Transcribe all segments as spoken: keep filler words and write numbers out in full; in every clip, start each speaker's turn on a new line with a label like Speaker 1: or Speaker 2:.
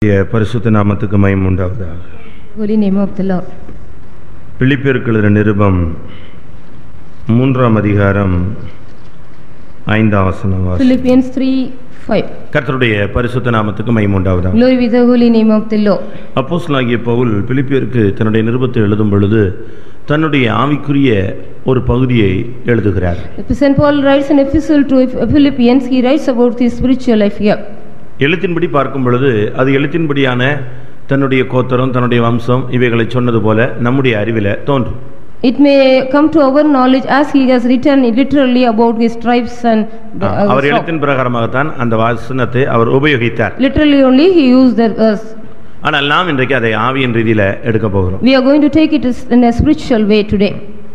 Speaker 1: பரிசுத்த நாமத்துக்கு மகிமை உண்டாவதாக.
Speaker 2: Holy name of the Lord.
Speaker 1: பிலிப்பியருக்கு எழுதின நிருபம் மூன்றாம் அதிகாரம் ஐந்தாம் வசனம்.
Speaker 2: Philippians three five.
Speaker 1: கர்த்தருடைய பரிசுத்த நாமத்துக்கு மகிமை உண்டாவதாக.
Speaker 2: Glory be the holy name of the Lord.
Speaker 1: அப்போஸ்தலனாகிய பவுல் பிலிப்பியருக்கு தன்னுடைய நிருபத்தை எழுதும் பொழுது தன்னுடைய ஆவிக்குரிய ஒரு பகுதியை எழுதுகிறார்.
Speaker 2: Saint Paul writes an epistle to Philippians. He writes about his spiritual life here.
Speaker 1: எழுத்தின்படி பார்க்கும் பொழுது அது எழுத்தின்படியான தன்னுடைய கோத்திரம் தன்னுடைய வம்சம் இவைகளை சொன்னது போல நம்முடைய அறிவில தோன்றும்.
Speaker 2: It may come to our knowledge as he has written literally about his tribes and
Speaker 1: அவர் எழுத்தின் பிரகாரமாகத்தான் அந்த வசனத்தை அவர் உபயோகித்தார்.
Speaker 2: Literally only he used that verse.
Speaker 1: ஆனால் நாம் இன்றைக்கு அதை ஆவியின் ரீதியில எடுக்க போகிறோம்.
Speaker 2: We are going to take it in a spiritual way today.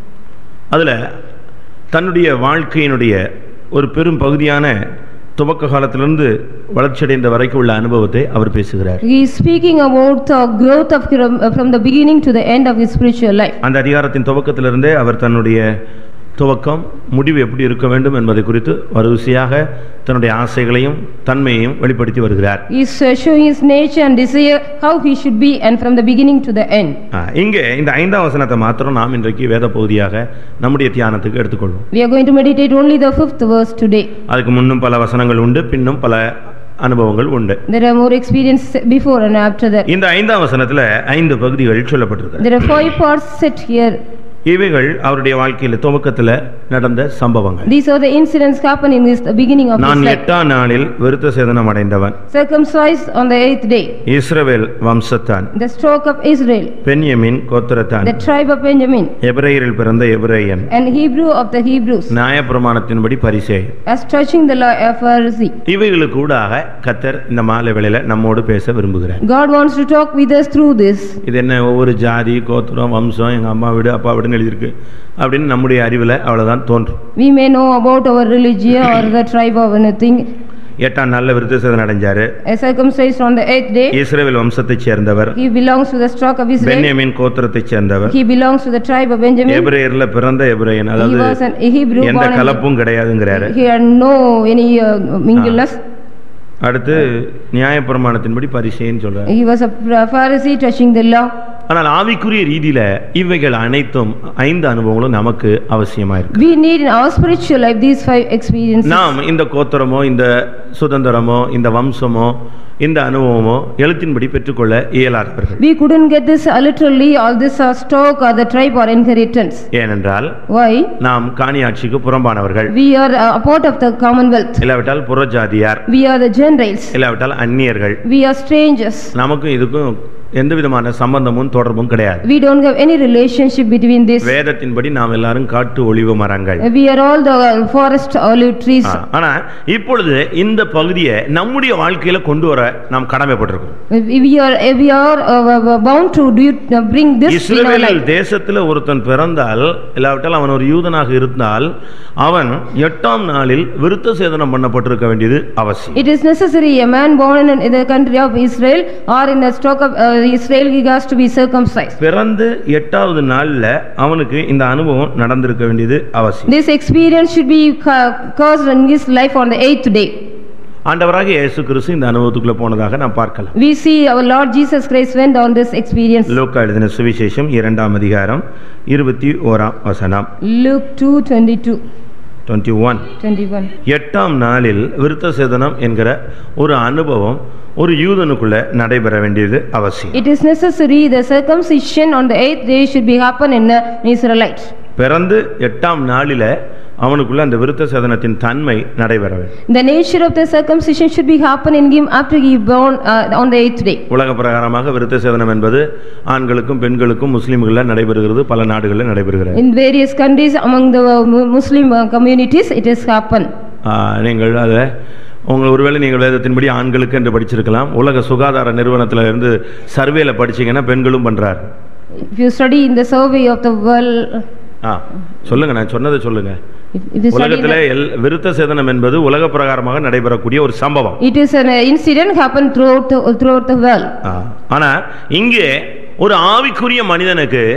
Speaker 1: அதுல தன்னுடைய வாழ்க்கையினுடைய ஒரு பெரும் பகுதியான துவக்க காலத்திலிருந்து வளர்ச்சியடைந்த வரைக்கும் உள்ள அனுபவத்தை அவர் பேசுகிறார்.
Speaker 2: He is speaking about the growth of from the beginning to the end of his spiritual life.
Speaker 1: அந்த அதிகாரத்தின் துவக்கத்திலிருந்தே அவர் தன்னுடைய துவக்கம் முடிவு எப்படி இருக்க வேண்டும் என்பதை குறித்து வரிசையாக தன்னுடைய ஆசைகளையும் தன்மையையும் வெளிப்படுத்தி வருகிறார்.
Speaker 2: He is showing his nature and desire how he should be and from the beginning to the end.
Speaker 1: இங்கே இந்த ஐந்தாம் வசனத்தை மாத்திரம் நாம் இன்றைக்கு வேத பகுதியாக நம்முடைய தியானத்துக்கு எடுத்துக்கொள்வோம்.
Speaker 2: We are going to meditate only the fifth verse today.
Speaker 1: அதுக்கு முன்னும் பல வசனங்கள் உண்டு, பின்னும் பல அனுபவங்கள் உண்டு.
Speaker 2: There are more experience before and after that.
Speaker 1: இந்த ஐந்தாம் வசனத்துல ஐந்து பகுதிகள் சொல்லப்பட்டிருக்கு.
Speaker 2: There are five parts set here.
Speaker 1: இவைகள் அவருடைய வாழ்க்கையில துவக்கத்துல நடந்த சம்பவங்கள்.
Speaker 2: These are the incidents happened in this the beginning of his life.
Speaker 1: நான் எட்டாம் நாளில் விருத்த சேதனம் அடைந்தவன்.
Speaker 2: Circumcised on the eighth day.
Speaker 1: Israel வம்சத்தான்.
Speaker 2: The stock of Israel.
Speaker 1: Benjamin கோத்திரத்தான்.
Speaker 2: The tribe of Benjamin.
Speaker 1: எபிரேயரில் பிறந்த எபிரேயன்.
Speaker 2: And Hebrew of the Hebrews.
Speaker 1: நியாயப்பிரமாணத்தின்படி பரிசேயன்.
Speaker 2: As touching the law of Pharisee.
Speaker 1: இவைகளுக்கு கூடாக கர்த்தர் இந்த மாலை வேளையில நம்மோடு பேச விரும்புகிறார்.
Speaker 2: God wants to talk with us through this.
Speaker 1: இது என்ன ஒவ்வொரு ஜாதி கோத்திரம் வம்சம் எங்க அம்மா வீடு அப்பா வீடு எழுதியிருக்கு அப்படின்னு நம்முடைய அறிவில் அவ்வளவுதான் தோன்றும்.
Speaker 2: We may know about our religion or the tribe or anything.
Speaker 1: எட்டாம் நாள்ல விருத்த சேதனம் அடைஞ்சாரு.
Speaker 2: Circumcised on the eighth day.
Speaker 1: இஸ்ரவேல் வம்சத்தைச் சேர்ந்தவர்.
Speaker 2: He belongs to the stock of Israel.
Speaker 1: பென்யமீன் கோத்திரத்தைச் சேர்ந்தவர்.
Speaker 2: He belongs to the tribe of Benjamin.
Speaker 1: எபிரேயர்ல பிறந்த எபிரேயன், அதாவது
Speaker 2: He was an Hebrew born.
Speaker 1: எந்த கலப்பும் கிடையாதுங்கறாரு.
Speaker 2: He had no any uh, mingleness.
Speaker 1: அடுத்து நியாயப்பிரமாணத்தின்படி பரிசேயன் சொல்றார்.
Speaker 2: He was a Pharisee touching the law.
Speaker 1: ஆனால் ஆவிக்குரிய ரீதியில இவைகள் அனைத்தும் ஐந்து அனுபவங்களும் நமக்கு அவசியமா இருக்கு.
Speaker 2: We need in our spiritual life these five experiences.
Speaker 1: நாம் இந்த கோத்திரமோ இந்த சுதந்திரமோ இந்த வம்சமோ இந்த அனுபவமோ எழுத்தின்படி பெற்றுக்கொள்ள இயலாதவர்கள்.
Speaker 2: We couldn't get this literally all this uh, stock or the tribe or inheritance.
Speaker 1: ஏனென்றால்
Speaker 2: Why?
Speaker 1: நாம் காணியாட்சிக்கு புறம்பானவர்கள்.
Speaker 2: We are a part of the commonwealth.
Speaker 1: இல்லாவிட்டால் புறஜாதியார்.
Speaker 2: We are the Gentiles.
Speaker 1: இல்லாவிட்டால் அந்நியர்கள்.
Speaker 2: We are strangers.
Speaker 1: நமக்கும் இதுக்கும் எந்த விதமான சம்பந்தமும் தொடர்பும் கிடையாது.
Speaker 2: We don't have any relationship between this.
Speaker 1: வேதத்தின்படி நாம் எல்லாரும் காட்டு ஒலிவ மரங்கள்.
Speaker 2: We are all the forest olive trees.
Speaker 1: ஆனா இப்பொழுது இந்த பகுதியை நம்முடைய வாழ்க்கையில கொண்டு வர நாம் கடமைப்பட்டிருக்கோம்.
Speaker 2: We are we are uh, bound to do, uh, bring this in our
Speaker 1: Israel
Speaker 2: life.
Speaker 1: தேசத்துல ஒருத்தன் பிறந்தால் இல்லாவிட்டால் அவன் ஒரு யூதனாக இருந்தால் அவன் எட்டாம் நாளில் விருத்த சேதனம் பண்ணப்பட்டிருக்க வேண்டியது அவசியம்.
Speaker 2: It is necessary a man born in the country of Israel or in the stock of uh, Israel he has to be circumcised.
Speaker 1: பிறந்து எட்டாவது நாள்ல அவனுக்கு இந்த அனுபவம் நடந்திருக்க வேண்டியது அவசியம்.
Speaker 2: This experience should be caused in his life on the eighth day.
Speaker 1: ஆண்டவராகிய இயேசு கிறிஸ்து இந்த அனுபவத்துக்குள்ள போனதாக நாம் பார்க்கலாம்.
Speaker 2: We see our Lord Jesus Christ went on this experience.
Speaker 1: லூக்கா எழுதின சுவிசேஷம் இரண்டாம் அதிகாரம் இருபத்தி ஓராம் வசனம்.
Speaker 2: Luke two twenty-two.
Speaker 1: twenty-one.
Speaker 2: twenty-one.
Speaker 1: எட்டாம் நாளில் விருத்த சேதனம் என்கிற ஒரு அனுபவம் ஒரு யூதனுக்குள்ள நடைபெற வேண்டியது அவசியம்.
Speaker 2: It is necessary the circumcision on the eighth day should be happen in an Israelite.
Speaker 1: பிறந்து எட்டாம் நாளில அவனுக்குள்ள அந்த விருத்த சேதனத்தின் தன்மை நடைபெற வேண்டும்.
Speaker 2: The nature of the circumcision should be happen in him after he born uh, on the eighth day.
Speaker 1: உலக பிரகாரமாக விருத்த சேதனம் என்பது ஆண்களுக்கும் பெண்களுக்கும் முஸ்லிம்கள்ல நடைபெறுகிறது, பல நாடுகளில் நடைபெறுகிறது.
Speaker 2: In various countries among the Muslim communities it has happened.
Speaker 1: நீங்கள் அத உங்கள் ஒருவேளை நீங்கள் வேதத்தின்படி ஆண்களுக்கு என்று படிச்சிருக்கலாம். உலக சுகாதார நிறுவனத்துல இருந்து சர்வேல படிச்சீங்கன்னா பெண்களும் பண்றாரு.
Speaker 2: If you study in the survey of the world.
Speaker 1: ஆ சொல்லுங்க, நான் சொன்னதை சொல்லுங்க. உலகத்திலே விருத்த சேதனம் என்பது உலக பிரகாரமாக நடைபெறக்கூடிய ஒரு சம்பவம்.
Speaker 2: It is an incident happened throughout the, throughout the world.
Speaker 1: ஆனா இங்கே ஒரு ஆவிக்குரிய மனிதனுக்கு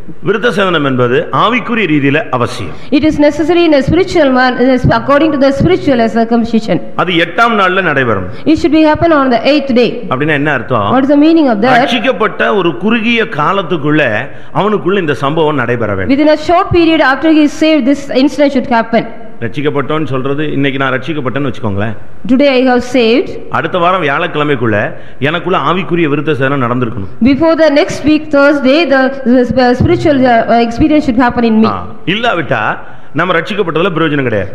Speaker 1: விருத்த சேதனம் என்பது ஆவிக்குரிய ரீதியில அவசியம்.
Speaker 2: It is necessary in a spiritual man, according to the spiritual circumcision.
Speaker 1: அது எட்டாம் நாள்ல நடைபெறும்.
Speaker 2: It should be happen on the eighth day.
Speaker 1: அப்படினா என்ன அர்த்தம்?
Speaker 2: What is the meaning of that?
Speaker 1: ரட்சிக்கப்பட்ட ஒரு குறுகிய காலத்துக்குள்ள அவனுக்குள்ள இந்த சம்பவம் நடைபெற வேண்டும்.
Speaker 2: Within a short period after he is saved, this incident should happen.
Speaker 1: ரட்சிக்கப்பட்டோன்னு சொல்றது இன்னைக்கு நான் ரட்சிக்கப்பட்டேன்னு வெச்சுக்கோங்களேன்.
Speaker 2: Today I have saved.
Speaker 1: அடுத்த வாரம் வியாழக்கிழமைக்குள்ள எனக்குள்ள ஆவிக்குரிய விருத்த சேதனம் நடந்திருக்கணும்.
Speaker 2: Before the next week Thursday the, the spiritual uh, experience should happen in me.
Speaker 1: இல்லாவிட்டா நம்ம ரட்சிக்கப்பட்டதுல பிரயோஜனம் கிடையாது.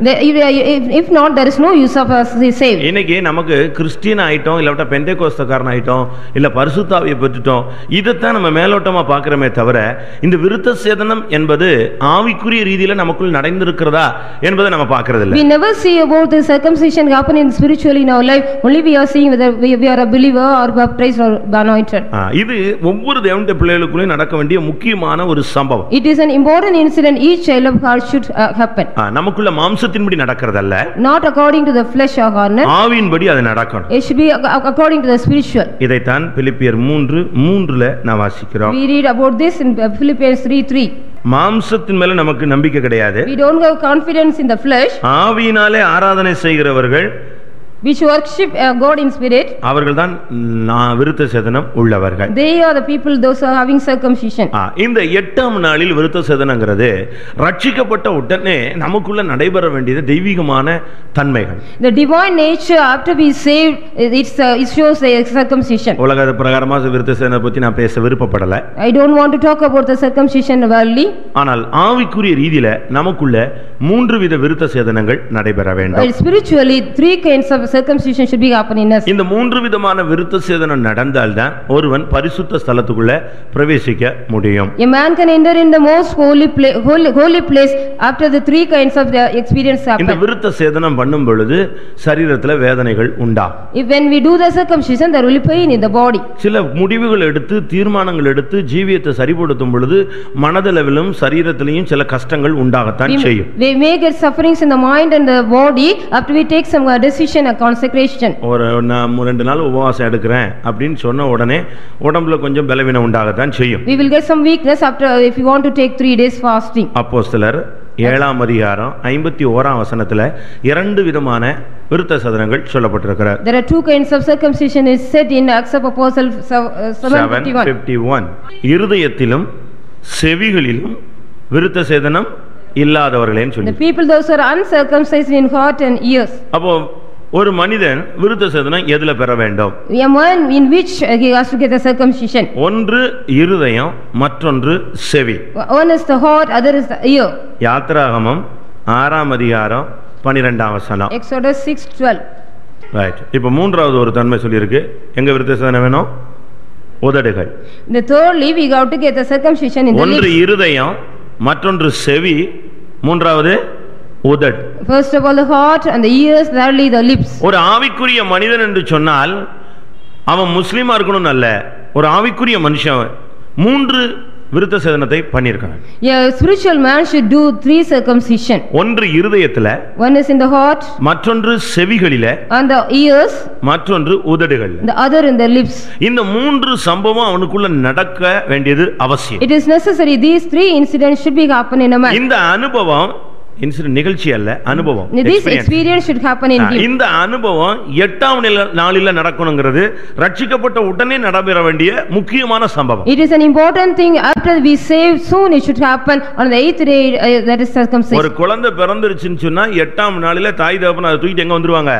Speaker 2: If not, there is no use of us saved.
Speaker 1: இன்னைக்கு நமக்கு கிறிஸ்டியன் ஆயிட்டோம் இல்ல பெந்தேகோஸ்தக்காரன் ஆயிட்டோம் இல்ல பரிசுத்தாவியை பெற்றுட்டோம் இதத்தான் நம்ம மேலோட்டமா பார்க்கிறோமே தவிர இந்த விருத்த சேதனம் என்பது ஆவிக்குரிய ரீதியில நமக்குள் நடந்திருக்கிறதா என்பதை நம்ம பார்க்கிறது இல்ல.
Speaker 2: We never see about the circumcision happening spiritually in our life. Only we are seeing whether we, we are a believer or baptized or anointed.
Speaker 1: இது ஒவ்வொரு தேவனுடைய பிள்ளைகளுக்குள்ளே நடக்க வேண்டிய முக்கியமான ஒரு சம்பவம்.
Speaker 2: It is an important incident each child of God should uh, happen.
Speaker 1: நமக்குள்ள மாம்சத்தின்படி நடக்கிறதல்ல.
Speaker 2: Not according to the flesh or carnal.
Speaker 1: ஆவியின்படி அது நடக்கணும்.
Speaker 2: It should be according to the spiritual.
Speaker 1: இதைத்தான் பிலிப்பியர் மூன்று மூன்றுல நான் வாசிக்கிறோம்.
Speaker 2: We read about this in Philippians three three.
Speaker 1: மாம்சத்தின் மேல நமக்கு நம்பிக்கை கிடையாது.
Speaker 2: We don't have confidence in the flesh.
Speaker 1: ஆவியினாலே ஆராதனை செய்கிறவர்கள்
Speaker 2: which worship uh, God in spirit,
Speaker 1: அவர்கள்தான் விருத்த சேதனம் உள்ளவர்கள்.
Speaker 2: They are the people those who are having circumcision.
Speaker 1: இந்த எட்டாம் நாளில் விருத்த சேதனங்கிறது ரட்சிக்கப்பட்ட உடனே நமக்குள்ள நடைபெற வேண்டிய தெய்வீகமான தன்மைகள்.
Speaker 2: The divine nature after we saved, it's uh, it shows the circumcision.
Speaker 1: உலக பிரகாரமா விருத்த சேதனத்தை பத்தி நான் பேச விருப்பப்படல.
Speaker 2: I don't want to talk about the circumcision worldly.
Speaker 1: ஆனால் ஆவிக்குரிய ரீதியில நமக்குள்ள மூன்று வித விருத்த சேதனங்கள் நடைபெற வேண்டும்.
Speaker 2: Well, spiritually three kinds of circumcision should be happening in us.
Speaker 1: இந்த மூன்று விதமான விருத்த சேதனம் நடந்தால்தான் ஒருவன் பரிசுத்த ஸ்தலத்துக்குள்ள பிரவேசிக்க முடியும்.
Speaker 2: A man can enter in the most holy place, holy, holy place after the three kinds of the experience happen.
Speaker 1: இந்த விருத்த சேதனம் பண்ணும் பொழுது சரீரத்துல வேதனைகள் உண்டாகும்.
Speaker 2: If when we do the circumcision there will be pain in the body.
Speaker 1: சில முடிவுகள் எடுத்து தீர்மானங்கள் எடுத்து ஜீவியத்தை சரிப்படுத்தும் பொழுது மனதளவிலும் சரீரத்திலும் சில கஷ்டங்கள் உண்டாகத்தான் செய்யும்.
Speaker 2: We may get sufferings in the mind and the body after we take some decision a consecration.
Speaker 1: ஒரு நான் ரெண்டு நாள் உபவாசம் எடுக்கிறேன் அப்படினு சொன்ன உடனே உடம்புல கொஞ்சம் பலவீனம் உண்டாகத்தான் செய்யும்.
Speaker 2: We will get some weakness after if you want to take three days fasting.
Speaker 1: அப்போஸ்தலர் ஏழாம் அதிகாரம் ஐம்பத்தி ஓராம் வசனத்துல இரண்டு விதமான விருத்த சேதனங்கள் சொல்லப்பட்டிருக்கிறது.
Speaker 2: There are two kinds of circumcision is said in Acts of Apostles seven fifty-one.
Speaker 1: இருதயத்திலும் செவிகளிலும் விருத்த சேதனம் இல்லாதவர்களேன்னு சொல்லி.
Speaker 2: The people those are uncircumcised in heart and ears.
Speaker 1: அப்போ ஒரு மனிதன் விருத்த சேதனம் எதுல பெற வேண்டும்?
Speaker 2: A man in which he has to get a circumcision.
Speaker 1: ஒன்று இருதயம் மற்றொன்று செவி.
Speaker 2: One is the heart, other is the ear.
Speaker 1: யாத்திராகமம் ஆறாம் அதிகாரம் பன்னிரண்டாம் வசனம்.
Speaker 2: Exodus six twelve.
Speaker 1: ரைட். இப்போ மூன்றாவது ஒரு தன்மை சொல்லி இருக்கு. எங்க விருத்த சேதனம் வேணும்? உதடுகள்.
Speaker 2: The thirdly we got to get the circumcision in the lips.
Speaker 1: ஒன்று இருதயம் மற்றொன்று செவி மூன்றாவது உதடு.
Speaker 2: First of all the heart and the ears, thirdly the lips.
Speaker 1: ஒரு ஆவிக்குரிய மனிதன் என்று சொன்னால் அவன் முஸ்லிமா இருக்கணும் அல்ல, ஒரு ஆவிக்குரிய மனுஷன் மூன்று விருத்த சேதனத்தை பண்ணியிருக்கான்.
Speaker 2: Yeah, spiritual man should do three circumcision.
Speaker 1: ஒன்று இருதயத்துல,
Speaker 2: one is in the heart,
Speaker 1: மற்றொன்று செவிகளிலே,
Speaker 2: and the ears,
Speaker 1: மற்றொன்று உதடுகளிலே,
Speaker 2: the other in the lips.
Speaker 1: இந்த மூன்று சம்பவம் அவனுக்குள்ள நடக்க வேண்டியது அவசியம்.
Speaker 2: It is necessary these three incidents should be happen in a man.
Speaker 1: இந்த அனுபவம் இன்சிடென்ட் நிகழ்ச்சி அல்ல, அனுபவம்.
Speaker 2: This experience should happen in him.
Speaker 1: இந்த அனுபவம் எட்டாம் நாளில நடக்கணும்ங்கிறது ரட்சிக்கப்பட்ட உடனே நடைபெற வேண்டிய முக்கியமான சம்பவம்.
Speaker 2: It is an important thing after we save, soon it should happen on the eighth day, uh, that is circumcision.
Speaker 1: ஒரு குழந்தை பிறந்துருச்சுன்னு சொன்னா எட்டாம் நாளில தாய் தகப்பன் அதை தூக்கிட்டு எங்க வந்துருவாங்க?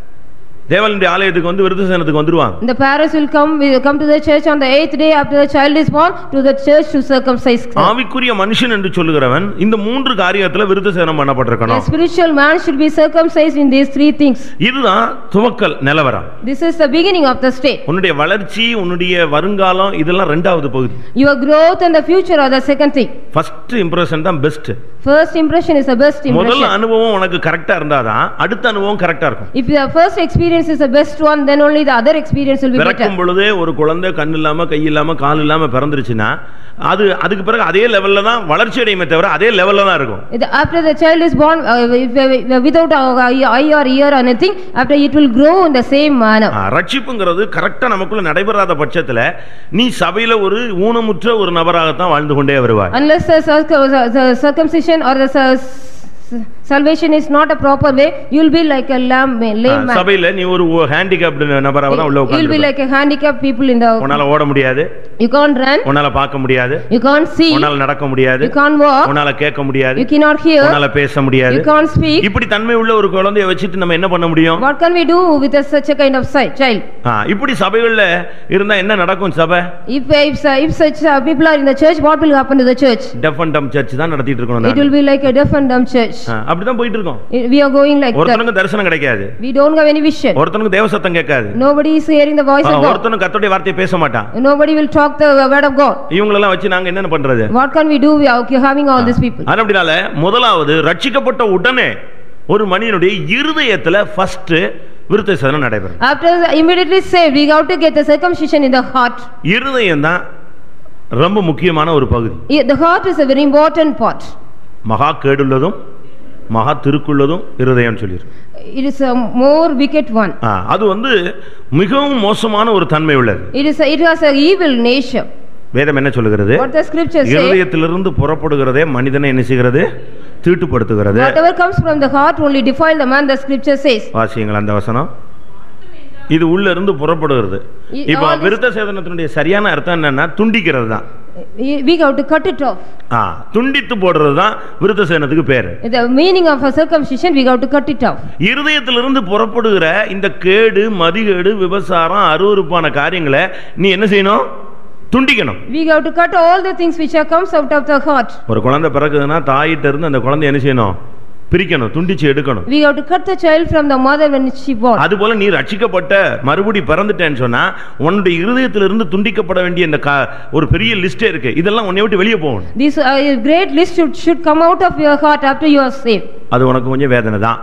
Speaker 1: தேவனுடைய ஆலயத்துக்கு வந்து விருத்த சேதனத்துக்கு வந்துருவாங்க.
Speaker 2: The parents will come will come to the church on the eighth day after the child is born to the church to circumcise.
Speaker 1: ஆவிக்குரிய மனுஷன் என்று சொல்லுகிறவன் இந்த மூன்று காரியத்துல விருத்த சேதனம் பண்ணப்பட்டிருக்கணும்.
Speaker 2: A spiritual man should be circumcised in these three things.
Speaker 1: இதுதான் துவக்கல் நிலவரம்.
Speaker 2: This is the beginning of the state.
Speaker 1: உன்னுடைய வளர்ச்சி, உன்னுடைய வருங்காலம் இதெல்லாம் இரண்டாவது பகுதி.
Speaker 2: Your growth and the future are the second thing.
Speaker 1: First impression தான் best.
Speaker 2: First impression is the best impression.
Speaker 1: முதல் அனுபவம் உனக்கு கரெக்ட்டா இருந்தாதான் அடுத்த அனுபவம் கரெக்ட்டா இருக்கும்.
Speaker 2: If the first experience experience is the best one, then only the other experience will be better.
Speaker 1: பிறக்கும் பொழுதே ஒரு குழந்தை கண் இல்லாம கை இல்லாம கால் இல்லாம பிறந்துருச்சுன்னா அது அதுக்கு பிறகு அதே லெவல்ல தான் வளர்ச்சி அடையுமே தவிர அதே லெவல்ல தான் இருக்கும்.
Speaker 2: After the child is born uh, without eye or ear or anything, after it will grow in the same manner.
Speaker 1: ரட்சிப்புங்கிறது கரெக்ட்டா நமக்குள்ள நடைபெறாத பட்சத்துல நீ சபையில ஒரு ஊனமுற்ற ஒரு நபராக தான் வாழ்ந்து கொண்டே வருவாய்.
Speaker 2: Unless the circumcision or the salvation is not a proper way, you will be like a lame lame man.
Speaker 1: சபையில நீ ஒரு handicapped நபராக தான் உள்ள உட்கார்ந்து.
Speaker 2: You will be like a handicapped people in the.
Speaker 1: உன்னால ஓட முடியாது.
Speaker 2: You can't run.
Speaker 1: உன்னால பார்க்க முடியாது.
Speaker 2: You can't see.
Speaker 1: உன்னால நடக்க முடியாது.
Speaker 2: You can't walk.
Speaker 1: உன்னால கேட்க முடியாது.
Speaker 2: You cannot hear.
Speaker 1: உன்னால பேச முடியாது.
Speaker 2: You can't speak.
Speaker 1: இப்படி தன்மை உள்ள ஒரு குழந்தையை வச்சிட்டு நம்ம என்ன பண்ண முடியும்?
Speaker 2: What can we do with a, such a kind of child?
Speaker 1: ஆ இப்படி சபைகள்ல இருந்தா என்ன நடக்கும் சபை?
Speaker 2: If if, if such uh, people are in the church, what will happen to the church?
Speaker 1: Deaf and dumb church தான் நடத்திட்டு இருக்கோம்.
Speaker 2: It will be like a deaf and dumb church.
Speaker 1: அப்படி தான் போயிட்டு இருக்கோம்.
Speaker 2: We are going like that.
Speaker 1: ஒருத்தனுக்கு தரிசனம் கிடைக்காது.
Speaker 2: We don't have any vision.
Speaker 1: ஒருத்தனுக்கு தேவ சத்தம் கேட்காது.
Speaker 2: Nobody is hearing the voice of God.
Speaker 1: ஒருத்தனுக்கு கர்த்தருடைய வார்த்தையை பேச மாட்டான்.
Speaker 2: Nobody will talk the word of God.
Speaker 1: இவங்க எல்லாம் வச்சு நாங்க என்ன பண்றது?
Speaker 2: What can we do? We are having all these people.
Speaker 1: அப்படினால முதலாவது ரட்சிக்கப்பட்ட உடனே ஒரு மனிதனுடைய இருதயத்துல ஃபர்ஸ்ட் விருத்த சேதனம் நடைபெறும்.
Speaker 2: After immediately saved, we have to get the circumcision in the heart.
Speaker 1: இருதயம் தான் ரொம்ப முக்கியமான ஒரு பகுதி.
Speaker 2: The heart is a very important part.
Speaker 1: மகா கேடுள்ளதும் மகா திருக்குள்ளதும் இருதயம் சொல்லிரு.
Speaker 2: It is a more wicked one.
Speaker 1: அது வந்து மிகவும் மோசமான ஒரு தன்மை உள்ளது.
Speaker 2: It is a, it has a evil nature.
Speaker 1: வேதம் என்ன சொல்லுகிறது?
Speaker 2: What the scripture says?
Speaker 1: இருதயத்திலிருந்து புறப்படுகிறதே மனிதனை என்ன செய்கிறது? தீட்டுப்படுத்துகிறது.
Speaker 2: Whatever comes from the heart only defile the man, the scripture says.
Speaker 1: வாசியுங்கள் அந்த வசனம். இது உள்ள இருந்து புறப்படுகிறது. இப்போ விருத்த சேதனத்தினுடைய சரியான அர்த்தம் என்னன்னா துண்டிக்கிறது தான்.
Speaker 2: We have to cut it off.
Speaker 1: ஆ துண்டித்து போடுறது தான் விருத்த சேதனத்துக்கு பேரு.
Speaker 2: The meaning of a circumcision, we have to cut it off.
Speaker 1: இருதயத்திலிருந்து புறப்படுகிற இந்த கேடு மதிகேடு விபசாரம் அருவருப்பான காரியங்களை நீ என்ன செய்யணும்? துண்டிக்கணும்.
Speaker 2: We have to cut all the things which are comes out of the heart.
Speaker 1: ஒரு குழந்தை பிறக்குதுன்னா தாயிட்ட இருந்து அந்த குழந்தை என்ன செய்யணும்? பிரிக்கணும், துண்டிச்சு எடுக்கணும்.
Speaker 2: We have to cut the child from the mother when she born.
Speaker 1: அதுபோல நீ ரட்சிக்கப்பட்ட மறுபடி பிறந்துட்டேன்னு சொன்னா உன்னுடைய இருதயத்திலிருந்து துண்டிக்கப்பட வேண்டிய இந்த ஒரு பெரிய லிஸ்டே இருக்கு. இதெல்லாம் உன்னை விட்டு வெளியே போகணும்.
Speaker 2: This uh, great list should, should come out of your heart after you are saved.
Speaker 1: அது உனக்கு கொஞ்சம் வேதனை தான்.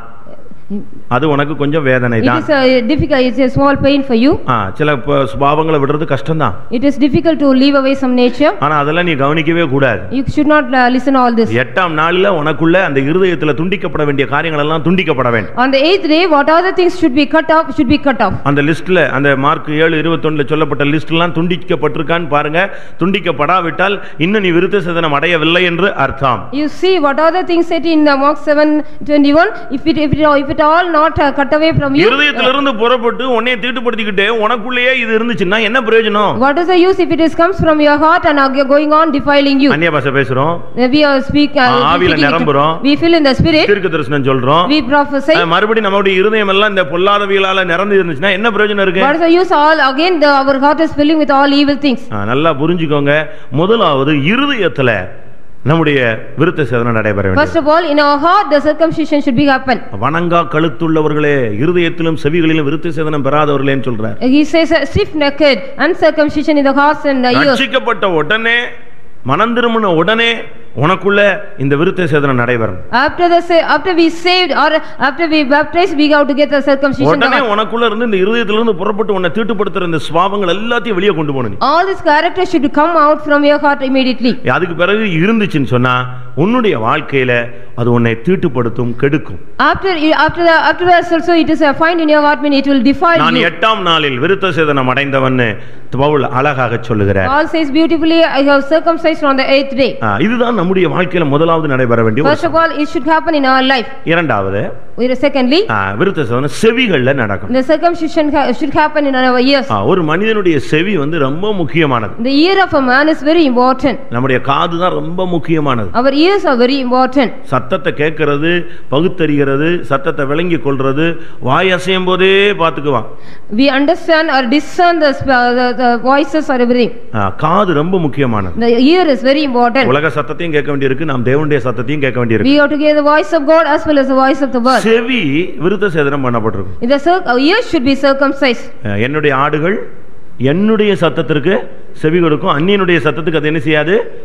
Speaker 1: அது உனக்கு கொஞ்சம் வேதனை தான்.
Speaker 2: It is a difficult, it's a small pain for you.
Speaker 1: ஆ சில சுபாவங்களை விடுறது கஷ்டம் தான்.
Speaker 2: It is difficult to leave away some nature.
Speaker 1: ஆனா அதெல்லாம் நீ கவனிக்கவே கூடாது.
Speaker 2: You should not uh, listen all this.
Speaker 1: எட்டாம் நாளில உனக்குள்ள அந்த இருதயத்துல துண்டிக்கப்பட வேண்டிய காரியங்கள் எல்லாம் துண்டிக்கப்பட வேண்டும்.
Speaker 2: On the eighth day, what are the things should be cut off? Should be cut off.
Speaker 1: அந்த லிஸ்ட்ல அந்த மார்க் ஏழு இருபத்தொன்னுல சொல்லப்பட்ட லிஸ்ட் எல்லாம் துண்டிக்கப்பட்டிருக்கான்னு பாருங்க. துண்டிக்கப்படாவிட்டால் இன்னும் நீ விருத்த சேதனம் அடையவில்லை என்று அர்த்தம்.
Speaker 2: You see what are the things said in the Mark seven twenty-one? If it if it, if it all not uh, cut away from you.
Speaker 1: இருதயத்திலிருந்து புறப்பட்டு உன்னை தீட்டுப்படுத்திக்கிட்டே உனக்குள்ளேயே இது இருந்துச்சுன்னா என்ன பிரயோஜனம்?
Speaker 2: What is the use if it is comes from your heart and are going on defiling you?
Speaker 1: அந்நிய பாஷை பேசுறோம்.
Speaker 2: We are speak
Speaker 1: ஆவியில நிரம்புறோம்.
Speaker 2: We fill in the spirit.
Speaker 1: தீர்க்கதரிசனம் சொல்றோம்.
Speaker 2: We prophesy.
Speaker 1: மறுபடியும் நம்மளுடைய இருதயம் எல்லாம் இந்த பொல்லாதவியலால நிரம்பி இருந்துச்சுன்னா என்ன பிரயோஜனம் இருக்கு?
Speaker 2: What is the use? All again the, our heart is filling with all evil things.
Speaker 1: நல்லா புரிஞ்சுக்கோங்க. முதலாவது இருதயத்துல நம்முடைய விருத்த சேதனம் நடைபெற வேண்டும்.
Speaker 2: First of all, in our heart the circumcision should be happen.
Speaker 1: வணங்கா கழுத்துள்ளவர்களே இருதயத்திலும் செவிகளிலும் விருத்த சேதனம் பெறாதவர்களேன்னு சொல்றார்.
Speaker 2: He says stiff necked, uncircumcision in the heart and the ears.
Speaker 1: ரட்சிக்கப்பட்ட உடனே மனம் திரும்பின உடனே உனக்குள்ள இந்த விருத்த சேதனம் நடைபெறும்.
Speaker 2: After the after we saved or after we baptized, we have to get the circumcision.
Speaker 1: உடனே உனக்குள்ள இருந்து இந்த இருதயத்திலிருந்து புறப்பட்டு உன்னை தீட்டுப்படுத்துற இந்த சுபாவங்கள் எல்லாத்தையும் வெளியே கொண்டு போணும்.
Speaker 2: All this character should come out from your heart immediately.
Speaker 1: அதுக்கு பிறகு இருந்துச்சுன்னு சொன்னா உன்னுடைய வாழ்க்கையில அது உன்னை தீட்டுப்படுத்தும், கெடுக்கும்.
Speaker 2: After after the afterwards also it is a find in your heart when it will defile you.
Speaker 1: நான் எட்டாம் நாளில் விருத்த சேதனம் அடைந்தவன்னு பவுல் அழகாக சொல்லுகிறார்.
Speaker 2: Paul says beautifully, I have circumcised on the eighth day.
Speaker 1: இதுதான் நம்முடைய வாழ்க்கையில முதலாவது நடைபெற வேண்டிய.
Speaker 2: First of all, it should happen in our life.
Speaker 1: இரண்டாவது,
Speaker 2: secondly,
Speaker 1: விருத்த சேதனம் செவிகள்ல நடக்கும்.
Speaker 2: The circumcision should happen in our ears.
Speaker 1: ஒரு மனிதனுடைய செவி வந்து ரொம்ப முக்கியமானது.
Speaker 2: The ear of a man is very important.
Speaker 1: நம்முடைய காது தான் ரொம்ப முக்கியமானது.
Speaker 2: Our ears are very important.
Speaker 1: சத்தத்தை கேட்கிறது, பகுத்தறிகிறது, சத்தத்தை விளங்கிக் கொள்றது, வாய் அசையும் போதே பாத்துக்குவான்.
Speaker 2: We understand or discern the, the, the voices or everything.
Speaker 1: காது ரொம்ப முக்கியமானது.
Speaker 2: The ear is very important.
Speaker 1: உலக சத்தத்தையும் கேட்க வேண்டியிருக்கு, நாம் தேவனுடைய சத்தத்தையும் கேட்க வேண்டியிருக்கு.
Speaker 2: We have to hear the voice of God as well as the voice of the world.
Speaker 1: செவி விருத்த சேதனம் பண்ணப்பட்டிருக்கும்.
Speaker 2: The ears should be circumcised.
Speaker 1: என்னுடைய ஆடுகள் என்னுடைய சத்தத்திற்கு செவி கொடுக்கும், அந்நியனுடைய சத்தத்துக்கு அது என்ன செய்யாது?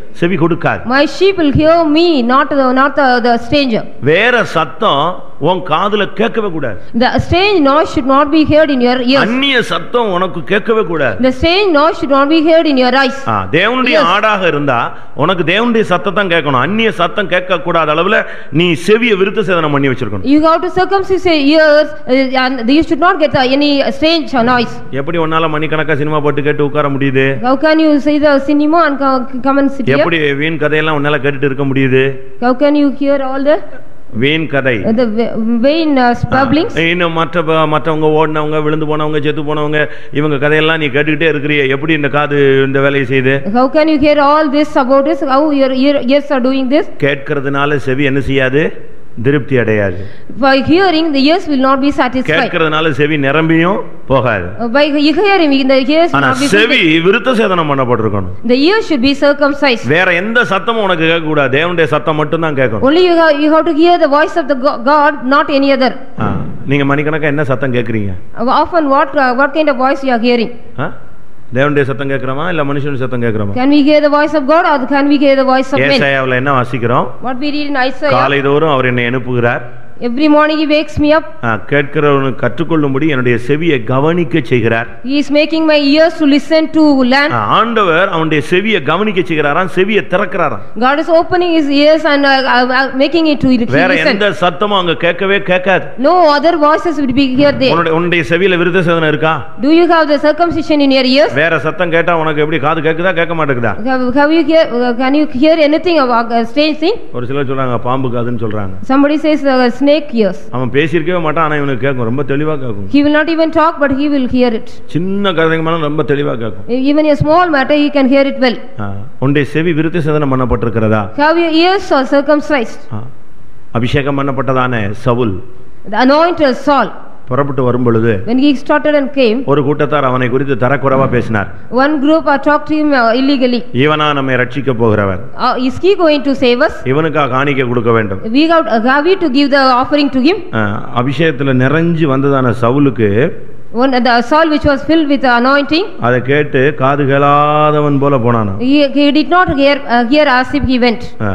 Speaker 1: செவி கொடுக்காது.
Speaker 2: My sheep will hear me, not the, not the, the stranger.
Speaker 1: வேற சத்தம் உன் காதுல கேட்கவே கூடாது.
Speaker 2: The strange noise should not be heard in your ears.
Speaker 1: அந்நிய சத்தம் உனக்கு கேட்கவே கூடாது.
Speaker 2: The strange noise should not be heard in your eyes.
Speaker 1: ஆ, தேவனுடைய ஆடாக இருந்தா உனக்கு தேவனுடைய சத்தம் கேட்கணும். அந்நிய சத்தம் கேட்க கூடாத அளவுல நீ செவியை விருத்த சேதனம் பண்ணி வச்சிருக்கணும்.
Speaker 2: You have to circumcise your ears uh, and you should not get uh, any strange noise.
Speaker 1: எப்படி உன்னால மணிக்கணக்கா சினிமா போட்டு கேட்டு உட்கார முடியுது?
Speaker 2: How can you see the cinema and co- come and sit here?
Speaker 1: எப்படி வீண் கதையெல்லாம் உன்னால கேட்டுட்டு இருக்க முடியுது?
Speaker 2: How can you hear all the
Speaker 1: வீண் கதை,
Speaker 2: uh, the va- vain uh, babblings?
Speaker 1: இன்னும் மற்ற மற்றவங்க ஓடினவங்க விழுந்து போனவங்க செத்து போனவங்க இவங்க கதையெல்லாம் நீ கேட்டுக்கிட்டே இருக்கிறிய, எப்படி இந்த காது இந்த வேலையை செய்து?
Speaker 2: How can you hear all this about this? How your ear- ears are doing this?
Speaker 1: கேட்கறதுனால செவி என்ன செய்யாது? திருப்தி அடையாது.
Speaker 2: By hearing, the ears will not be satisfied.
Speaker 1: கேட்கறதுனால செவி நிரம்பியும் போகாது.
Speaker 2: Uh, By hearing, the ears will
Speaker 1: ஆனா
Speaker 2: not be
Speaker 1: செவி
Speaker 2: filled.
Speaker 1: விருத்த சேதனம் பண்ணப்பட்டிருக்கணும்.
Speaker 2: The ears should be circumcised.
Speaker 1: வேற எந்த சத்தமும் உனக்கு கேட்க கூடாது. தேவனுடைய சத்தம் மட்டும் தான் கேட்கணும்.
Speaker 2: Only you have, you have to hear the voice of the go- God, not any other.
Speaker 1: ஆ, நீங்க மணிக்கணக்கா என்ன சத்தம் கேட்கறீங்க?
Speaker 2: Uh, Often, what uh, what kind of voice you are hearing?
Speaker 1: ஆ? தேவனுடைய சத்தம் கேட்கறோமா இல்ல மனுஷனுடைய சத்தம் கேட்கறோமா?
Speaker 2: Can we hear the voice of God or can we hear the voice of men?
Speaker 1: ஏசாயாவுல என்ன வாசிக்கிறோம்?
Speaker 2: What we read in Isaiah,
Speaker 1: காலைதோறும் அவர் என்னை அனுப்புகிறார்.
Speaker 2: every morning he wakes me up.
Speaker 1: ஆ, கேட்கிறவனுக்கு கற்றுக்கொள்ளும்படி என்னுடைய செவியை கவனிக்க செய்கிறார்.
Speaker 2: He is making my ears to listen to learn.
Speaker 1: ஆ, ஆண்டவர் அவனுடைய செவியை கவனிக்க செய்கிறாராம், செவியை திறக்கிறாராம்.
Speaker 2: God is opening his ears and uh, uh, making it to
Speaker 1: வேற
Speaker 2: listen.
Speaker 1: எந்த சத்தமும் அங்க கேட்கவே கேட்காது.
Speaker 2: No other voices will be heard there.
Speaker 1: உன்னுடைய உன்னுடைய செவியில விருத்த சேதனம் இருக்கா?
Speaker 2: Do you have the circumcision in your ears?
Speaker 1: வேற சத்தம் கேட்டா உனக்கு எப்படி காது கேக்குதா கேட்க மாட்டேங்குதா?
Speaker 2: Have, have you hear, uh, can you hear anything of a strange thing?
Speaker 1: ஒரு சிலர் சொல்றாங்க பாம்பு காதுன்னு சொல்றாங்க.
Speaker 2: Somebody says uh, snake ears.
Speaker 1: அவன் பேசியிருக்கவே மாட்டான், ஆனா இவனுக்கு கேட்கும், ரொம்ப தெளிவா கேட்கும்.
Speaker 2: He will not even talk, but he will hear it.
Speaker 1: சின்ன கதைங்க மேல ரொம்ப தெளிவா கேட்கும்.
Speaker 2: Even a small matter, he can hear it well.
Speaker 1: ஆ, உன்னுடைய செவி விருத்த சேதனம் பண்ணப்பட்டிருக்கிறதா?
Speaker 2: Have your ears are circumcised?
Speaker 1: ஆ, அபிஷேகம் பண்ணப்பட்டதான சவுல்
Speaker 2: The anointed Saul,
Speaker 1: புறப்பட்டு வரும் பொழுது
Speaker 2: when he started and came,
Speaker 1: ஒரு கூட்டத்தார் அவனை குறித்து தரக்குறைவா பேசினார்.
Speaker 2: one group uh, talked to him uh, illegally.
Speaker 1: இவனா நம்மை ரட்சிக்க போகிறவன்,
Speaker 2: Uh, is he going to save us?
Speaker 1: இவனுக்கா காணிக்கை கொடுக்க வேண்டும்.
Speaker 2: We have, uh, have we to give the offering to him?
Speaker 1: ஆ, அபிஷேகத்துல நிறைஞ்சு வந்ததான சவுலுக்கு
Speaker 2: One, the Saul which was filled with anointing,
Speaker 1: அதை கேட்டு காது கேளாதவன் போல போனானா.
Speaker 2: he, he did not hear, uh, hear as if he went.
Speaker 1: ஆ,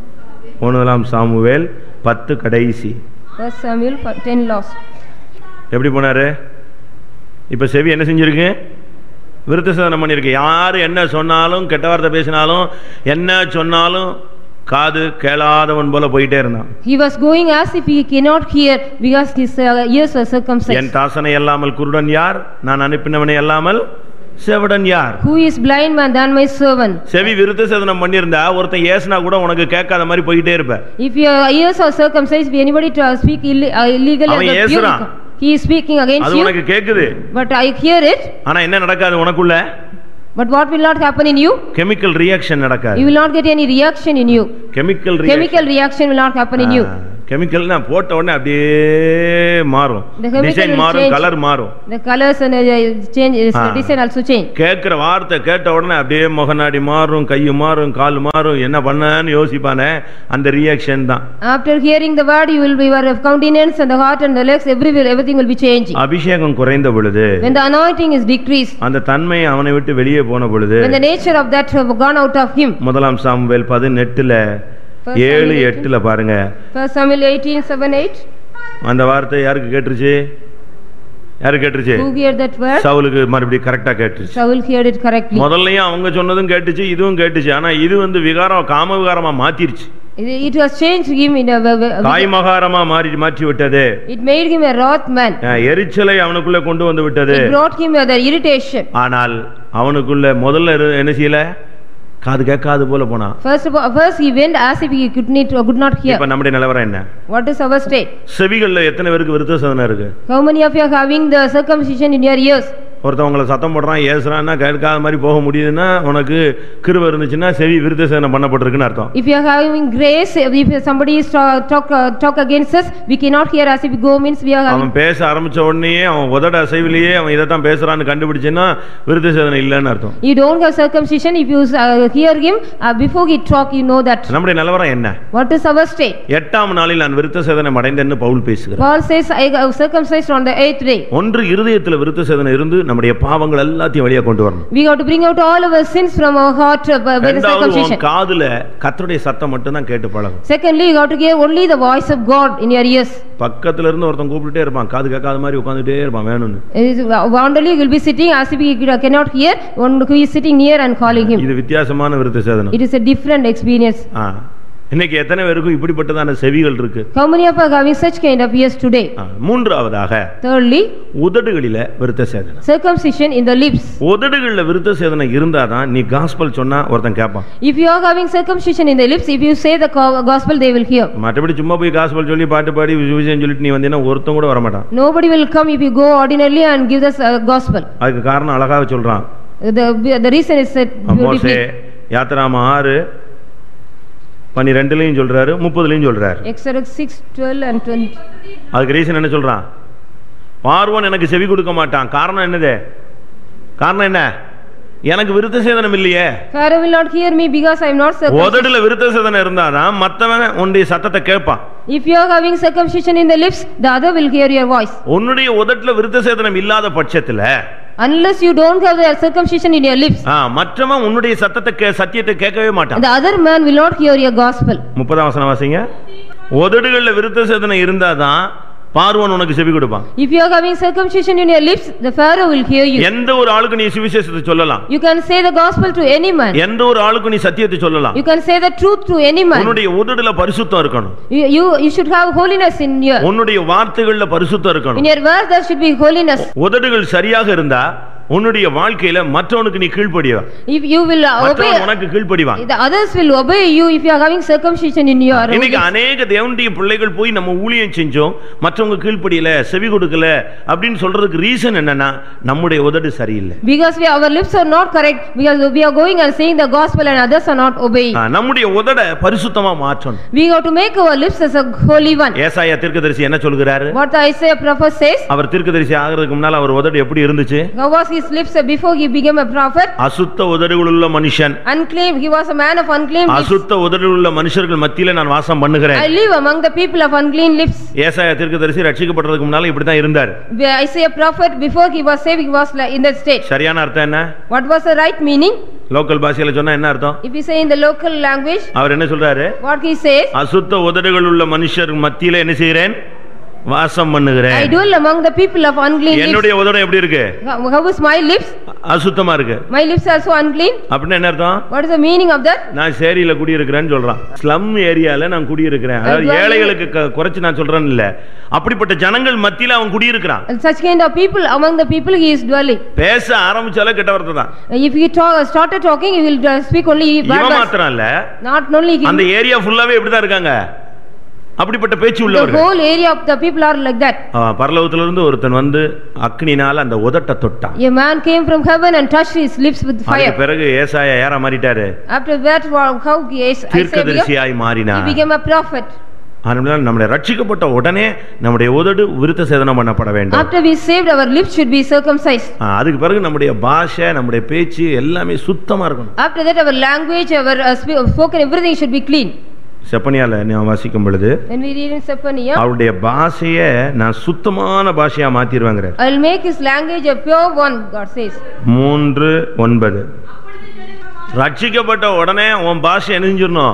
Speaker 1: முதலாம் சாமுவேல் பத்து கடைசி
Speaker 2: First Samuel ten lost.
Speaker 1: எப்படி போனாரு? இப்ப செவி என்ன செஞ்சிருக்கு? விருத்த சேதனம் பண்ணிருக்கு. யாரு என்ன சொன்னாலும், கெட்ட வார்த்தை பேசினாலும், என்ன சொன்னாலும் காது கேளாதவன் போல போயிட்டே இருந்தான்.
Speaker 2: He was going as if he cannot hear because his uh, ears were circumcised.
Speaker 1: என் தாசனை அல்லாமல் குருடன் யார்? நான் அனுப்பினவனை அல்லாமல் செவிடன் யார்?
Speaker 2: Who is blind man than my servant?
Speaker 1: செவி விருத்த சேதனம் பண்ணியிருந்தா ஒருத்தன் ஏசுனா கூட உனக்கு கேட்காத மாதிரி போயிட்டே இருப்ப.
Speaker 2: If your ears are circumcised, if anybody to speak Ill- uh, illegally,
Speaker 1: அவன்
Speaker 2: against you,
Speaker 1: ஏசுறான்.
Speaker 2: he is speaking against
Speaker 1: அது
Speaker 2: you.
Speaker 1: உனக்கு கேக்குது,
Speaker 2: But I hear it.
Speaker 1: ஆனா என்ன நடக்காது உனக்குள்ள?
Speaker 2: But what will not happen in you?
Speaker 1: Chemical reaction நடக்காது.
Speaker 2: You will not get any reaction in you.
Speaker 1: Chemical
Speaker 2: Chemical reaction will not happen in you.
Speaker 1: கெமிக்கல்னா போட்ட உடனே அப்படியே மாறும்,
Speaker 2: The chemical
Speaker 1: டிசைன்
Speaker 2: will
Speaker 1: மாறும்,
Speaker 2: change.
Speaker 1: கலர் மாறும்.
Speaker 2: The colors and uh, change,
Speaker 1: Ah.
Speaker 2: design also change.
Speaker 1: கேட்கிற வார்த்தை கேட்ட உடனே அப்படியே முகநாடி மாறும், கை மாறும், கால் மாறும், என்ன பண்ணன்னு யோசிப்பானே, அந்த ரியாக்ஷன் தான்.
Speaker 2: After hearing the word, you will be your countenance and the heart and the legs, everywhere, everything will be changing.
Speaker 1: அபிஷேகம் குறைந்த பொழுது,
Speaker 2: When the anointing is decreased,
Speaker 1: அந்த தன்மை அவனை விட்டு வெளியே போன பொழுது,
Speaker 2: when the nature of that have gone out of him.
Speaker 1: முதலாம் சாமுவேல் பதினெட்டுல
Speaker 2: First
Speaker 1: ஏழு
Speaker 2: Samuel
Speaker 1: எட்டுல பாருங்க,
Speaker 2: First Samuel eighteen seven eight.
Speaker 1: அந்த வார்த்தை யாருக்கு கேட்டுருச்சு? யாரு கேட்டுருச்சு?
Speaker 2: Who heard that word?
Speaker 1: சவுலுக்கு மறுபடியும் கரெக்டா கேட்டுருச்சு.
Speaker 2: Saul heard it correctly.
Speaker 1: முதல்லயும் அவங்க சொன்னதும் கேட்டுச்சு, இதுவும் கேட்டுச்சு. ஆனா இது வந்து விகாரம், காம விகாரமா மாத்திருச்சு.
Speaker 2: It it has changed him in a, a, a
Speaker 1: காய் மகாரமா மாறி மாற்றி விட்டது.
Speaker 2: it made him a wrath man.
Speaker 1: அஹ், எரிச்சலை அவனுக்குள்ள கொண்டு வந்து விட்டது.
Speaker 2: It brought him uh, the irritation.
Speaker 1: ஆனால் அவனுக்குள்ள முதல்ல இரு- என்ன செய்யல? காது கேட்காது போல போனான்.
Speaker 2: First of all, first he went as if he could not, could not hear.
Speaker 1: இப்ப நம்முடைய நிலவரம் என்ன?
Speaker 2: What is our state?
Speaker 1: செவிகள்ல எத்தனை பேருக்கு விருத்த சேதனம் இருக்கு?
Speaker 2: How many of you are having the circumcision in your ears?
Speaker 1: ஒருத்தவங்களை சத்தம் போடுறான், ஏசுறான்னா கேட்காத மாதிரி போக முடியுதுன்னா உனக்கு கிருபை இருந்துச்சுன்னா செவி விருத்த சேதனம் பண்ணப்பட்டிருக்குன்னு அர்த்தம்.
Speaker 2: If you are having grace, if somebody is talk talk, uh, talk against us, we cannot hear as if we go means we are having.
Speaker 1: அவன் பேச ஆரம்பிச்ச உடனே அவன் உதட அசைவிலேயே அவன் இதைத்தான் பேசுறான்னு கண்டுபிடிச்சேன்னா விருத்த சேதனம் இல்லைன்னு அர்த்தம்.
Speaker 2: You don't have circumcision if you uh, hear him uh, before he talk, you know that.
Speaker 1: நம்முடைய நிலவரம் என்ன?
Speaker 2: What is our state?
Speaker 1: எட்டாம் நாளில் நான் விருத்த சேதனம் அடைந்தேன்னு பவுல் பேசுகிறார்.
Speaker 2: Paul says I was circumcised on the eighth day.
Speaker 1: ஒன்று இருதயத்தில் விருத்த சேதனம் இருந்து நம்முடைய பாவங்கள் எல்லாத்தையும் வெளியே கொண்டு வரணும்.
Speaker 2: We have to bring out all our sins from our heart uh, by the circumcision.
Speaker 1: உன் காதுல கர்த்தருடைய சத்தம் மட்டும் தான் கேட்டு பழகும்.
Speaker 2: Secondly, you have to hear only the voice of God in your ears.
Speaker 1: பக்கத்துல இருந்து ஒருத்தன் கூப்பிட்டுட்டே இருப்பான், காது கேட்காத மாதிரி உட்கார்ந்துட்டே இருப்பான் வேணும்னு.
Speaker 2: Wonderly will be sitting as if he cannot hear, one who is sitting near and calling him.
Speaker 1: இது வித்தியாசமான விருத்த சேதனம்.
Speaker 2: It is a different experience.
Speaker 1: ஆ இன்னைக்கு எத்தனை பேருக்கு இப்படிப்பட்டதான செவிகள் இருக்கு?
Speaker 2: How many of us are having such kind of ears today?
Speaker 1: மூன்றாவதாக
Speaker 2: thirdly,
Speaker 1: உதடுகளிலே விருத்த சேதனம்.
Speaker 2: circumcision in the lips.
Speaker 1: உதடுகளிலே விருத்த சேதனம் இருந்தாதான் நீ காஸ்பல் சொன்னா ஒருத்தன் கேட்பான்.
Speaker 2: If you are having circumcision in the lips, if you say the gospel, they will hear.
Speaker 1: மற்றபடி சும்மா போய் காஸ்பல் சொல்லி பாட்டு பாடி விசுவாசம் சொல்லிட்டு நீ வந்தீனா ஒருத்தன் கூட வர மாட்டான்.
Speaker 2: Nobody will come if you go ordinarily and give the uh, gospel.
Speaker 1: அதுக்கு காரணம் அழகாக சொல்றான்.
Speaker 2: The the reason is said
Speaker 1: மோசே யாத்ராகமம் ஆறு பன்னிரண்டுலயும் சொல்றாரு, முப்பதுலயும் சொல்றாரு.
Speaker 2: Exodus six, twelve and twenty.
Speaker 1: அதுக்கு ரீசன் என்ன சொல்றான்? பார்வோன் எனக்கு செவி கொடுக்க மாட்டான். காரணம் என்னது? காரணம் என்ன? எனக்கு விருத்த சேதனம் இல்லையே.
Speaker 2: Pharaoh will not hear me because I am not circumcised.
Speaker 1: உதடுல விருத்த சேதனம் இருந்தாதான் மத்தவன் உன்னுடைய சத்தத்தை கேட்பான்.
Speaker 2: If you are having circumcision in the lips, the other will hear your voice.
Speaker 1: உன்னுடைய உதட்டுல விருத்த சேதனம் இல்லாத பட்சத்துல,
Speaker 2: unless you don't have the circumcision in your lips,
Speaker 1: ஆ மற்றவன் உன்னுடைய சத்தத்தை சத்தியத்தை கேட்கவே மாட்டான்.
Speaker 2: the other man will not hear your gospel.
Speaker 1: முப்பதாம் வசனம் வாசிங்க. உதடுகள்ல விருத்த சேதனம் இருந்தாதான் பார்வோன் உனக்கு செவி கொடுப்பான்.
Speaker 2: If you are having circumcision in your lips, the Pharaoh will hear you.
Speaker 1: எந்த ஒரு ஆளுக்கு நீ சுவிசேஷத்தை சொல்லலாம்.
Speaker 2: You can say the gospel to any man.
Speaker 1: எந்த ஒரு ஆளுக்கு நீ சத்தியத்தை சொல்லலாம்.
Speaker 2: You can say the truth to any man.
Speaker 1: உன்னுடைய உதடுல பரிசுத்தம் இருக்கணும்.
Speaker 2: You you, you should have holiness in your.
Speaker 1: உன்னுடைய வார்த்தைகள்ல பரிசுத்தம் இருக்கணும்.
Speaker 2: In your words there should be holiness.
Speaker 1: உதடுகள் சரியாக இருந்தா உன்னுடைய வாழ்க்கையில மற்றவனுக்கு நீ கீழ்ப்படிவா.
Speaker 2: If you will obey,
Speaker 1: உனக்கு கீழ்ப்படிவான்.
Speaker 2: the others will obey you if you are having circumcision in your.
Speaker 1: இன்னைக்கு अनेक தேவனுடைய பிள்ளைகள் போய் நம்ம ஊழியம் செஞ்சோம், மற்றவங்க கீழ்ப்படியல, செவி கொடுக்கல அப்படினு சொல்றதுக்கு ரீசன் என்னன்னா நம்முடைய உதடு சரியில்லை.
Speaker 2: Because we, our lips are not correct, because we are going and saying the gospel and others are not obeying.
Speaker 1: நம்முடைய உதட பரிசுத்தமா மாற்றணும்.
Speaker 2: We have to make our lips as a holy one.
Speaker 1: ஏசாயா தீர்க்கதரிசி என்ன சொல்கிறாரு?
Speaker 2: What the Isaiah prophet says?
Speaker 1: அவர் தீர்க்கதரிசி ஆகிறதுக்கு முன்னால அவர் உதடு எப்படி இருந்துச்சு?
Speaker 2: How was his lips before he became a prophet?
Speaker 1: அசுத்த உதடுகளுள்ள மனுஷன்.
Speaker 2: Unclean, he was a man of unclean lips.
Speaker 1: அசுத்த உதடுகளுள்ள மனுஷர்கள் மத்தியிலே நான் வாசம் பண்ணுகிறேன்.
Speaker 2: I live among the people of unclean lips.
Speaker 1: ஏசாயா தீர்க்கதரிசி ரட்சிக்கப்படுறதுக்கு முன்னால இப்படி தான் இருந்தார்.
Speaker 2: Isaiah prophet before he was saved, he was in that state.
Speaker 1: சரியான அர்த்தம் என்ன?
Speaker 2: What was the right meaning?
Speaker 1: Local பாஷையில சொன்னா என்ன அர்த்தம்?
Speaker 2: If you say in the local language,
Speaker 1: அவர் என்ன சொல்றாரு?
Speaker 2: What he says?
Speaker 1: அசுத்த உதடுகளுள்ள மனுஷர் மத்தியிலே என்ன செய்கிறேன்? வாசம் பண்ணுகிறேன்.
Speaker 2: I dwell among the people of unclean lips.
Speaker 1: என்னுடைய உதடு எப்படி இருக்கு?
Speaker 2: How is my lips?
Speaker 1: அசுத்தமா இருக்கு.
Speaker 2: My lips are so unclean.
Speaker 1: அப்படினா என்ன அர்த்தம்?
Speaker 2: What is the meaning of that?
Speaker 1: நான் சேரியில குடி இருக்கறேன்னு சொல்றான். ஸ்லம் ஏரியால நான் குடி இருக்கறேன். அதாவது ஏழைகளுக்கு குறைச்சு நான் சொல்றேன் இல்ல. அப்படிப்பட்ட ஜனங்கள் மத்தியில அவன் குடி இருக்கறான்.
Speaker 2: Such kind of people among the people he is dwelling.
Speaker 1: பேச ஆரம்பிச்சால கெட்ட வார்த்தை தான்.
Speaker 2: If he talk, started talking, he will speak only bad words.
Speaker 1: இவன் மாத்திரம் இல்ல.
Speaker 2: Not only him.
Speaker 1: அந்த ஏரியா ஃபுல்லாவே இப்படி தான் இருக்காங்க. அப்படிப்பட்ட பேச்சு உள்ளவர்கள்.
Speaker 2: The whole area of the people are like that.
Speaker 1: பரலோகத்துல இருந்து ஒருத்தன் வந்து அக்னினால அந்த உதட்ட தொட்டான்.
Speaker 2: A man came from heaven and touched his lips with fire.
Speaker 1: அதுக்கு பிறகு ஏசாயா யாரா மாறிட்டாரு?
Speaker 2: After that how he is
Speaker 1: தீர்க்கதரிசியாய் மாறினார்.
Speaker 2: He became a prophet.
Speaker 1: அதனால நம்முடைய ரட்சிக்கப்பட்ட உடனே நம்முடைய உதடு விருத்த சேதனம் பண்ணப்பட வேண்டும்.
Speaker 2: After we saved, our lips should be circumcised.
Speaker 1: அதுக்கு பிறகு நம்முடைய பாஷை, நம்முடைய பேச்சு எல்லாமே சுத்தமா இருக்கணும்.
Speaker 2: After that our language, our uh, spoken, everything should be clean.
Speaker 1: செப்பனியால நான் வாசிக்கும் பொழுது
Speaker 2: when we read in Zephaniah,
Speaker 1: அவருடைய பாஷையை நான் சுத்தமான பாஷையா மாத்திடுவாங்கற.
Speaker 2: I will make his language a pure one, God says.
Speaker 1: மூன்று ஒன்பது. ரட்சிக்கப்பட்ட உடனே உன் பாஷை என்ன செஞ்சிரணும்?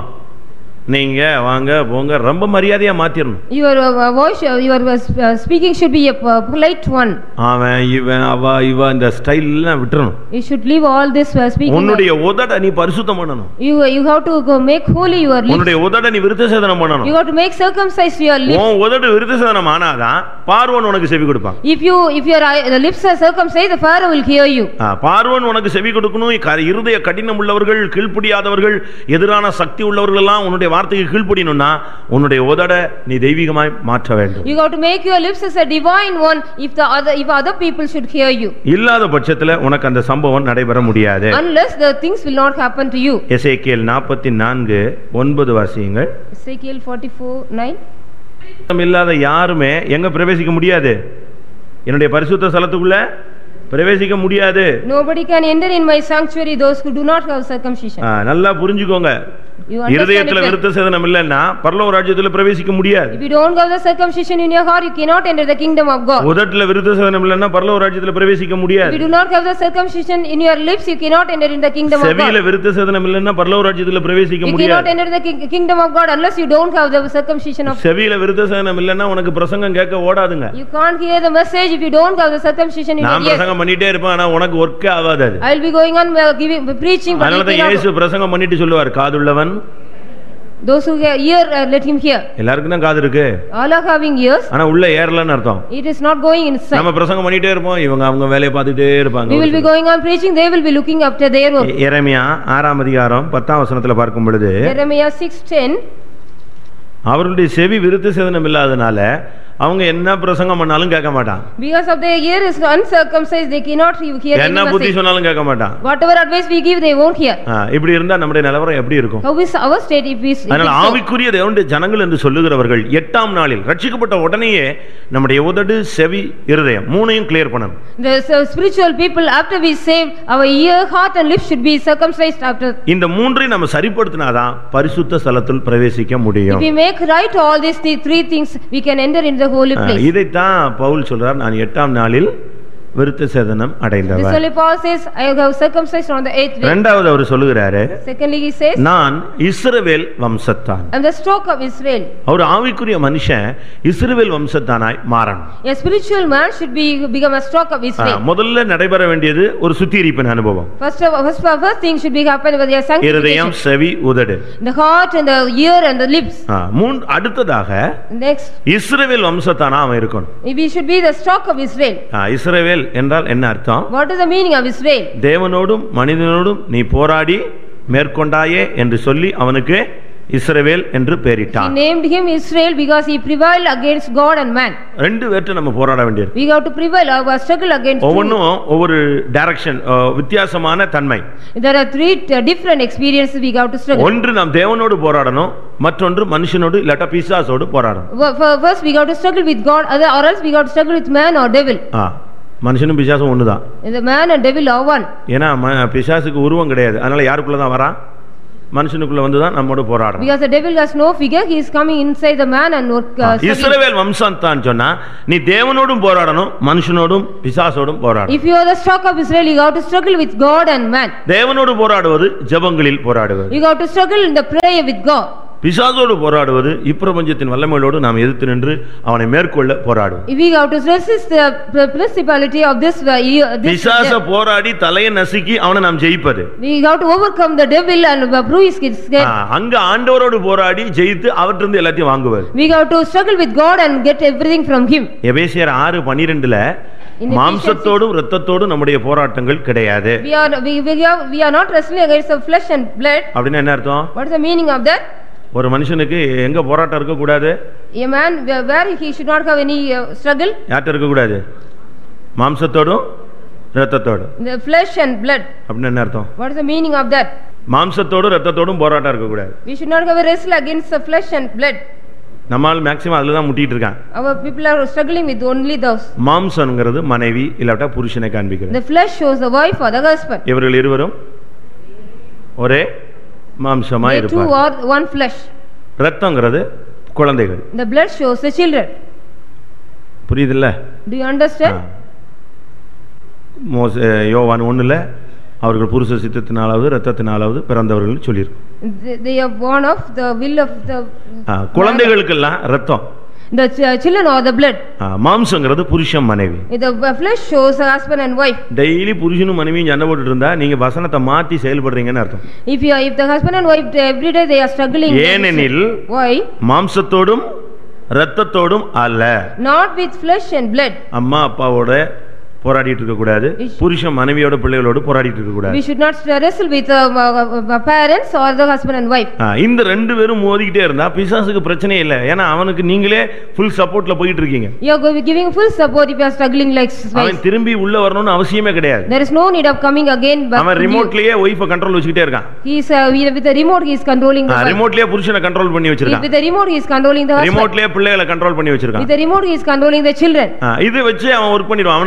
Speaker 1: நீங்க வாங்க போங்க ரொம்ப மரியாதையா மாத்திரணும்.
Speaker 2: Your uh, voice, your uh, speaking should be a polite one.
Speaker 1: அவன் இவன் அவ இவ இந்த ஸ்டைல் எல்லாம் விட்டுறணும்.
Speaker 2: You should leave all this uh, speaking.
Speaker 1: உன்னுடைய உதட நீ பரிசுத்தம் பண்ணணும்.
Speaker 2: You you have to go make holy your lips.
Speaker 1: உன்னுடைய உதட நீ விருத்த சேதனம் பண்ணணும்.
Speaker 2: You have to make circumcised your lips.
Speaker 1: உன் உதடு விருத்த சேதனம் ஆனாதான் பார்வோன் உனக்கு செவி கொடுப்பான்.
Speaker 2: If you if your the lips are circumcised, the Pharaoh will hear you.
Speaker 1: பார்வோன் உனக்கு செவி கொடுக்கணும். இருதய கடினம் உள்ளவர்கள், கீழ்ப்படியாதவர்கள், எதிரான சக்தி உள்ளவர்கள் எல்லாம் உன்னுடைய வார்த்தைக்கு கீழ்ப்படியணும்னா உன்னுடைய உதட நீ தெய்வீகமாய் மாற்ற வேண்டும்.
Speaker 2: You have to make your lips as a divine one if the other if other people should hear you.
Speaker 1: இல்லாத பட்சத்துல உனக்கு அந்த சம்பவம் நடைபெற முடியாது.
Speaker 2: Unless the things will not happen to you.
Speaker 1: எசேக்கியேல் நாற்பத்தி நான்கு ஒன்பது வாசியுங்கள்.
Speaker 2: Ezekiel forty-four nine.
Speaker 1: இல்லாத யாருமே எங்க பிரவேசிக்க முடியாது? என்னுடைய பரிசுத்த ஸ்தலத்துக்குள்ள பிரவேசிக்க முடியாது.
Speaker 2: Nobody can enter in my sanctuary, those who do not have circumcision.
Speaker 1: நல்லா புரிஞ்சுக்கோங்க.
Speaker 2: You understand
Speaker 1: இருதயத்துல
Speaker 2: it well.
Speaker 1: விருத்த சேதனம் இல்லைன்னா பரலோக ராஜ்யத்துல பிரவேசிக்க முடியாது.
Speaker 2: If you don't have the circumcision in your heart, you cannot enter the kingdom of God.
Speaker 1: உதட்டுல விருத்த சேதனம் இல்லைன்னா பரலோக ராஜ்யத்துல பிரவேசிக்க
Speaker 2: If
Speaker 1: முடியாது.
Speaker 2: you do not have the circumcision in your lips, you cannot enter in the kingdom of
Speaker 1: செவியில
Speaker 2: God.
Speaker 1: விருத்த சேதனம் இல்லைன்னா பரலோக ராஜ்யத்துல பிரவேசிக்க
Speaker 2: You cannot
Speaker 1: முடியாது.
Speaker 2: enter the king- kingdom of God unless you don't have the circumcision of.
Speaker 1: செவியில விருத்த சேதனம் இல்லைன்னா உனக்கு பிரசங்கம் கேட்க ஓடாதுங்க.
Speaker 2: You can't hear the message if you don't have the circumcision in your
Speaker 1: நான்
Speaker 2: ears.
Speaker 1: பிரசங்கம் பண்ணிட்டே இருப்பேன் ஆனா உனக்கு ஒர்க்கே ஆகாது அது.
Speaker 2: I will be going on uh, giving preaching, but
Speaker 1: அதனால
Speaker 2: you
Speaker 1: தான்
Speaker 2: cannot.
Speaker 1: இயேசு பிரசங்கம் பண்ணிட்டு சொல்லுவார், காதுள்ளவன்.
Speaker 2: Those who hear, ear, uh, let him hear.
Speaker 1: எல்லாருக்கும் தான் காது இருக்கு,
Speaker 2: All are having ears.
Speaker 1: ஆனா உள்ள ஏறலன்னு அர்த்தம்.
Speaker 2: It is not going inside.
Speaker 1: நம்ம பிரசங்கம் பண்ணிட்டே இருப்போம், இவங்க அவங்க வேலையை பார்த்துட்டே இருப்பாங்க.
Speaker 2: We will be going on preaching, they will be looking after their work.
Speaker 1: எரேமியா ஆறாம் அதிகாரம் பத்தாம் வசனத்துல பார்க்கும் பொழுது,
Speaker 2: Jeremiah six ten.
Speaker 1: அவர்களுடைய செவி விருத்த சேதனம் இல்லாதனால அவங்க என்ன பிரசங்கம் பண்ணாலும் கேட்க மாட்டான்.
Speaker 2: Because of their ear is uncircumcised, they cannot hear any
Speaker 1: என்ன புத்தி
Speaker 2: message.
Speaker 1: சொன்னாலும் கேட்க மாட்டான்.
Speaker 2: Whatever advice we give, they won't hear.
Speaker 1: ஆ, இப்படி இருந்தா நம்முடைய நிலவரம் எப்படி இருக்கும்?
Speaker 2: How is our state if we if
Speaker 1: அதனால
Speaker 2: it's so?
Speaker 1: ஆவிக்குரிய தேவனுடைய ஜனங்கள் என்று சொல்லுகிறவர்கள் எட்டாம் நாளில் ரட்சிக்கப்பட்ட உடனேயே நம்முடைய உதடு, செவி, இருதயம் மூணையும் கிளியர் பண்ணணும்.
Speaker 2: The so spiritual people, after we saved, our ear, heart and lips should be circumcised after.
Speaker 1: இந்த மூன்றையும் நம்ம சரிப்படுத்தினாதான் பரிசுத்த ஸ்தலத்தில் பிரவேசிக்க முடியும்.
Speaker 2: If we make right all these th- three things, we can enter in the holy place.
Speaker 1: இதைத்தான் பவுல் சொல்றார், நான் எட்டாம் நாளில் விருத்த சேதனம்
Speaker 2: This
Speaker 1: அடைந்தவர்.
Speaker 2: only Paul says, I have circumcised on the eighth day.
Speaker 1: இரண்டாவது அவர் சொல்லுகிறாரு,
Speaker 2: Secondly, he says,
Speaker 1: நான் இஸ்ரவேல் வம்சத்தான்.
Speaker 2: I am the stock of Israel.
Speaker 1: அவர் ஆவிக்குரிய மனுஷன் இஸ்ரவேல் வம்சத்தானாய் மாறணும்.
Speaker 2: A spiritual man should be become a stock of
Speaker 1: ah,
Speaker 2: Israel.
Speaker 1: முதல்ல நடைபெற வேண்டியது ஒரு சுத்திகரிப்பின் அனுபவம்.
Speaker 2: First of first, first thing should be happen with their
Speaker 1: இருதயம்,
Speaker 2: sanctification.
Speaker 1: செவி, உதடு.
Speaker 2: The heart and the ear and the lips.
Speaker 1: ஆ, மூன் அடுத்ததாக
Speaker 2: Next,
Speaker 1: இஸ்ரவேல் வம்சத்தானா அவன் இருக்கணும்.
Speaker 2: we should be the stock of Israel.
Speaker 1: ஆ, இஸ்ரவேல் என்றால் என்ன அர்த்தம்?
Speaker 2: What is the meaning of Israel?
Speaker 1: தேவனோடும் மனிதனோடும் நீ போராடி மேற்கொண்டாயே என்று சொல்லி அவனுக்கு இஸ்ரவேல் என்று
Speaker 2: He
Speaker 1: பெயரிட்டான்.
Speaker 2: named him Israel because he prevailed against God and man.
Speaker 1: ரெண்டு பேர்ட்ட நம்ம போராட வேண்டியது.
Speaker 2: We have to prevail or struggle against two.
Speaker 1: ஒவ்வொன்றும் ஒவ்வொரு டைரக்ஷன், வித்தியாசமான தன்மை.
Speaker 2: There are three uh, different experiences we have to struggle.
Speaker 1: ஒன்று நாம் தேவனோடு போராடணும், மற்றொன்று மனுஷனோடு இல்லாட்ட பிசாசோடு போராடணும்.
Speaker 2: Wo- for- First we have to struggle with God, other or else we have to struggle with man or devil.
Speaker 1: ஆ, மனுஷனும் பிசாசும் ஒண்ணுதான்.
Speaker 2: The man and devil are one.
Speaker 1: ஏன்னா ம- பிசாசுக்கு உருவம் கிடையாது, அதனால யாருக்குள்ள தான் வரான்? மனுஷனுக்குள்ள வந்துதான் நம்மோடு போராடுறான்.
Speaker 2: Because the devil has no figure, he is coming inside the man and work. Uh, struggling.
Speaker 1: இஸ்ரவேல் வம்சம் தான் சொன்னா நீ தேவனோடும் போராடணும், மனுஷனோடும் பிசாசோடும் போராடணும்.
Speaker 2: If you are the stock of Israel, you have to struggle with God and man.
Speaker 1: தேவனோடு போராடுவது ஜெபங்களில் போராடுவது.
Speaker 2: You have to struggle in the prayer with God.
Speaker 1: பிசாசோடு போராடுவது இப்பிரபஞ்சத்தின் வல்லமையோடு நாம் எதிர்த்து நின்று அவனை மேற்கொள்ள போராடுவோம்.
Speaker 2: If we have to resist the pr- principality of this, uh, year- this
Speaker 1: பிசாச போராடி தலையை நசுக்கி அவனை நாம் ஜெயிப்பது.
Speaker 2: we have to overcome the devil and uh, bruise his
Speaker 1: ah,
Speaker 2: head.
Speaker 1: அங்க ஆண்டவரோடு போராடி ஜெயித்து அவற்றிலிருந்து எல்லாத்தையும் வாங்குவது.
Speaker 2: We have to struggle with God and get everything from him.
Speaker 1: எபேசியர் ஆறு பன்னிரண்டுல
Speaker 2: In
Speaker 1: மாம்சத்தோடும் இரத்தத்தோடும் நம்முடைய போராட்டங்கள் கிடையாது.
Speaker 2: We are we, we, are, we are not wrestling against the flesh and blood.
Speaker 1: அப்படின்னா என்ன அர்த்தம்?
Speaker 2: What is the meaning of that?
Speaker 1: ஒரு மனுஷனுக்கு எங்க போராட்டம் இருக்க கூடாது?
Speaker 2: A man where where he should not have any uh, struggle,
Speaker 1: யார்கிட்ட இருக்க கூடாது? மாம்சத்தோடும் இரத்தத்தோடும்.
Speaker 2: the flesh and blood.
Speaker 1: அப்படின்னு என்ன அர்த்தம்?
Speaker 2: What is the meaning of that?
Speaker 1: மாம்சத்தோடும் இரத்தத்தோடும் போராட்டம் இருக்க கூடாது.
Speaker 2: We should not have a wrestle against the flesh and blood.
Speaker 1: நம்மால் மேக்ஸிமம் அதுல தான் முட்டிட்டு இருக்கான்.
Speaker 2: Our people are struggling with only those.
Speaker 1: மாம்சம்ங்கிறது மனைவி இல்லாட்டா புருஷனை காண்பிக்கிறது.
Speaker 2: The flesh shows the wife or the husband.
Speaker 1: இவர்கள் இருவரும் ஒரே மாம்சமா
Speaker 2: They two
Speaker 1: இருப்பார்.
Speaker 2: are one flesh.
Speaker 1: இரத்தங்கிறது குழந்தைகள்.
Speaker 2: The blood shows the children.
Speaker 1: புரியுதுல்ல?
Speaker 2: Do you understand?
Speaker 1: மோச யோவான் ஒண்ணுல அவர்கள் புருஷ சித்தத்தினாலாவது இரத்தத்தினாலாவது பிறந்தவர்கள் சொல்லியிருக்கு.
Speaker 2: They, they are born of the will of the.
Speaker 1: ஆ, குழந்தைகளுக்கெல்லாம் இரத்தம்.
Speaker 2: The ch- children or the blood.
Speaker 1: ஆ, மாம்சங்கிறது புருஷன் மனைவி.
Speaker 2: The flesh shows the husband and wife.
Speaker 1: Daily புருஷனும் மனைவியும் சண்டை போட்டுட்டு இருந்தா நீங்க வசனத்தை மாத்தி செயல்படுறீங்கன்னு அர்த்தம்.
Speaker 2: If you are, if the husband and wife every day they are struggling.
Speaker 1: ஏனெனில்
Speaker 2: Why?
Speaker 1: மாம்சத்தோடும் இரத்தத்தோடும் அல்ல.
Speaker 2: Not with flesh and blood.
Speaker 1: அம்மா அப்பாவோட போராடிட்டு இருக்க கூடாது, புருஷன் மனைவியோட பிள்ளைகளோடு போராடிட்டு இருக்க கூடாது.
Speaker 2: We should not wrestle with uh, uh, parents or the husband and wife.
Speaker 1: ஆ, இந்த ரெண்டு பேரும் மோதிக்கிட்டே இருந்தா பிசாசுக்கு பிரச்சனை இல்லை, ஏன்னா அவனுக்கு நீங்களே ஃபுல் சப்போர்ட்ல போயிட்டு இருக்கீங்க.
Speaker 2: You are go- giving full support if you are struggling like
Speaker 1: அவன்
Speaker 2: wife.
Speaker 1: திரும்பி உள்ள வரணும்னு அவசியமே கிடையாது.
Speaker 2: There is no need of coming again. But
Speaker 1: அவன்
Speaker 2: to you.
Speaker 1: ரிமோட்லயே ஒய்ஃபை கண்ட்ரோல் வச்சுக்கிட்டே இருக்கான்.
Speaker 2: He is uh, with with the remote he is controlling the wife.
Speaker 1: ரிமோட்லயே புருஷனை கண்ட்ரோல் பண்ணி
Speaker 2: With
Speaker 1: வச்சிருக்கான்.
Speaker 2: the remote he is controlling the husband.
Speaker 1: ரிமோட்லயே பிள்ளைகளை control பண்ணி
Speaker 2: With
Speaker 1: வச்சிருக்கான்.
Speaker 2: the remote he is controlling the children.
Speaker 1: ஆ, இது வச்சு அவன் ஒர்க் பண்ணிடுவான். அவனுக்கு வந்து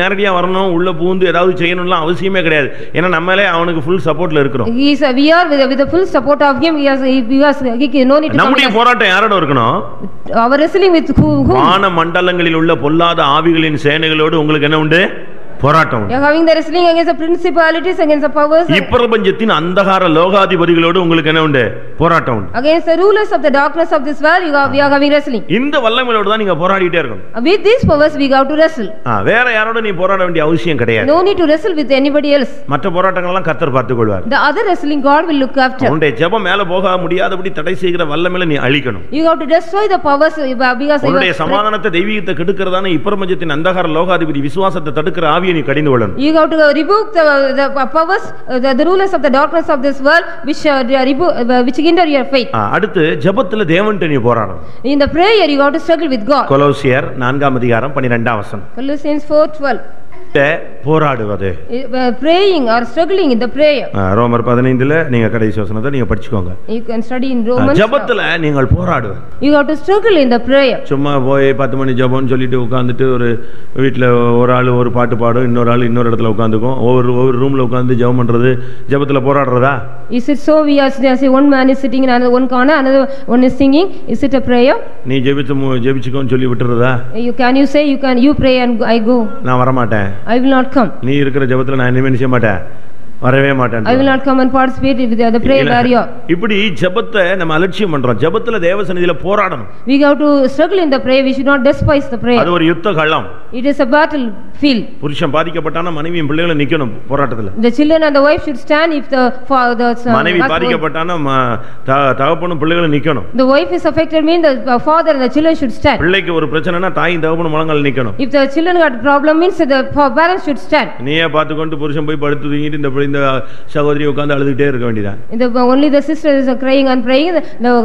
Speaker 1: நேரடியா வரணும், உள்ள பூந்து ஏதாவது செய்யணும்லாம் அவசியமே கிடையாது. ஏன்னா நம்மளே அவனுக்கு ஃபுல் சப்போர்ட்ல இருக்கிறோம்.
Speaker 2: He is we are with, with the full support of him. He has he has he no need to
Speaker 1: நம்முடைய போராட்டம் யாரோட இருக்கணும்?
Speaker 2: Our wrestling with who?
Speaker 1: வான மண்டலங்களில் உள்ள பொல்லாத ஆவிகளின் சேனைகளோடு உங்களுக்கு என்ன உண்டு? போராட்டம்.
Speaker 2: You are having the wrestling against the principalities, against the powers.
Speaker 1: இப்பிரபஞ்சத்தின் அந்தகார லோகாதிபதிகளோடு உங்களுக்கு என்ன உண்டு? போராட்டம் உண்டு.
Speaker 2: Against the rulers of the darkness of this world, you are we are having wrestling.
Speaker 1: இந்த வல்லமையோட தான் நீங்க போராடிட்டே இருக்கணும்.
Speaker 2: With these powers we have to wrestle.
Speaker 1: ஆ, வேற யாரோட நீ போராட வேண்டிய அவசியம் கிடையாது.
Speaker 2: No need to wrestle with anybody else.
Speaker 1: மற்ற போராட்டங்கள் எல்லாம் கர்த்தர் பார்த்துக்கொள்வார்.
Speaker 2: The other wrestling God will look after.
Speaker 1: உன்னுடைய ஜெபம் மேல போக முடியாதபடி தடை செய்கிற வல்லமையை நீ அழிக்கணும்.
Speaker 2: You have to destroy the powers because
Speaker 1: உன்னுடைய சமாதானத்தை தெய்வீகத்தை கெடுக்கிறதான இப்பிரபஞ்சத்தின் அந்தகார லோகாதிபதி விசுவாசத்தை தடுக்கிற ஆவியை நீ கடிந்து கொள்ளணும்.
Speaker 2: You have to rebuke the, the powers, the, the rulers of the darkness of this world, which uh, rebuke, uh, which hinder your faith.
Speaker 1: அடுத்து ஜெபத்துல தேவன்ட்ட நீ போராடணும்.
Speaker 2: In the prayer you have to struggle with God.
Speaker 1: கொலோசியர் நான்காம் அதிகாரம் பன்னிரண்டாம் வசனம்.
Speaker 2: Colossians four twelve.
Speaker 1: போராடுவது.
Speaker 2: Praying or struggling in the prayer.
Speaker 1: ரோமர் பதினைந்துல நீங்க கடைசி வசனத்தை நீங்க படிச்சுக்கோங்க.
Speaker 2: You can study in Romans.
Speaker 1: ஜெபத்துல நீங்கள் போராடுவது.
Speaker 2: You have to struggle in the prayer.
Speaker 1: சும்மா போய் பத்து மணி ஜெபம்னு சொல்லிட்டு உட்கார்ந்துட்டு ஒரு வீட்ல ஒரு ஆளு ஒரு பாட்டு பாடும், இன்னொரு ஆளு இன்னொரு இடத்துல உட்கார்ந்துக்கும், ஒவ்வொரு ஒவ்வொரு ரூம்ல உட்கார்ந்து ஜெபம் பண்றது ஜெபத்துல போராடுறதா?
Speaker 2: Is it so we are say one man is sitting in another one corner, another one is singing? Is it a prayer?
Speaker 1: நீ ஜெபிச்சு ஜெபிச்சுக்கோன்னு சொல்லி விட்டுறதா?
Speaker 2: You can you say you can you pray and I go.
Speaker 1: நான் வர மாட்டேன்.
Speaker 2: I will not come.
Speaker 1: நீ இருக்கிற ஜெபத்துல நான் இனிமே செய்ய மாட்டேன், வரவே மாட்டேன்.
Speaker 2: I will not come and participate with the prayer area.
Speaker 1: இப்படி ஜெபத்தை நம்ம அலட்சியம் பண்றோம். ஜெபத்துல தேவசந்நிதியில போராடணும்.
Speaker 2: We have to struggle in the prayer. We should not despise the prayer.
Speaker 1: அது ஒரு யுத்த களம்.
Speaker 2: It is a battle field.
Speaker 1: புருஷன் பாதிக்கப்பட்டானா மனைவியும் பிள்ளைகளும் நிக்கணும் போராட்டத்துல.
Speaker 2: The children and the wife should stand if the father
Speaker 1: மனைவி பாதிக்கப்பட்டானா தகப்பனும் பிள்ளைகளும் நிக்கணும்.
Speaker 2: The wife is affected means the father and the children should stand.
Speaker 1: பிள்ளைக்கு ஒரு பிரச்சனைனா தாயும் தகப்பனும் முழங்கால் நிக்கணும்.
Speaker 2: If the children got problem means the parents should stand.
Speaker 1: நீயே பார்த்து கொண்டு புருஷன் போய் படுத்து தூங்கிட்டு இந்த இந்த சகோதரி உட்கார்ந்து அழுதுட்டே இருக்க வேண்டியதா?
Speaker 2: The only the sister is crying and praying.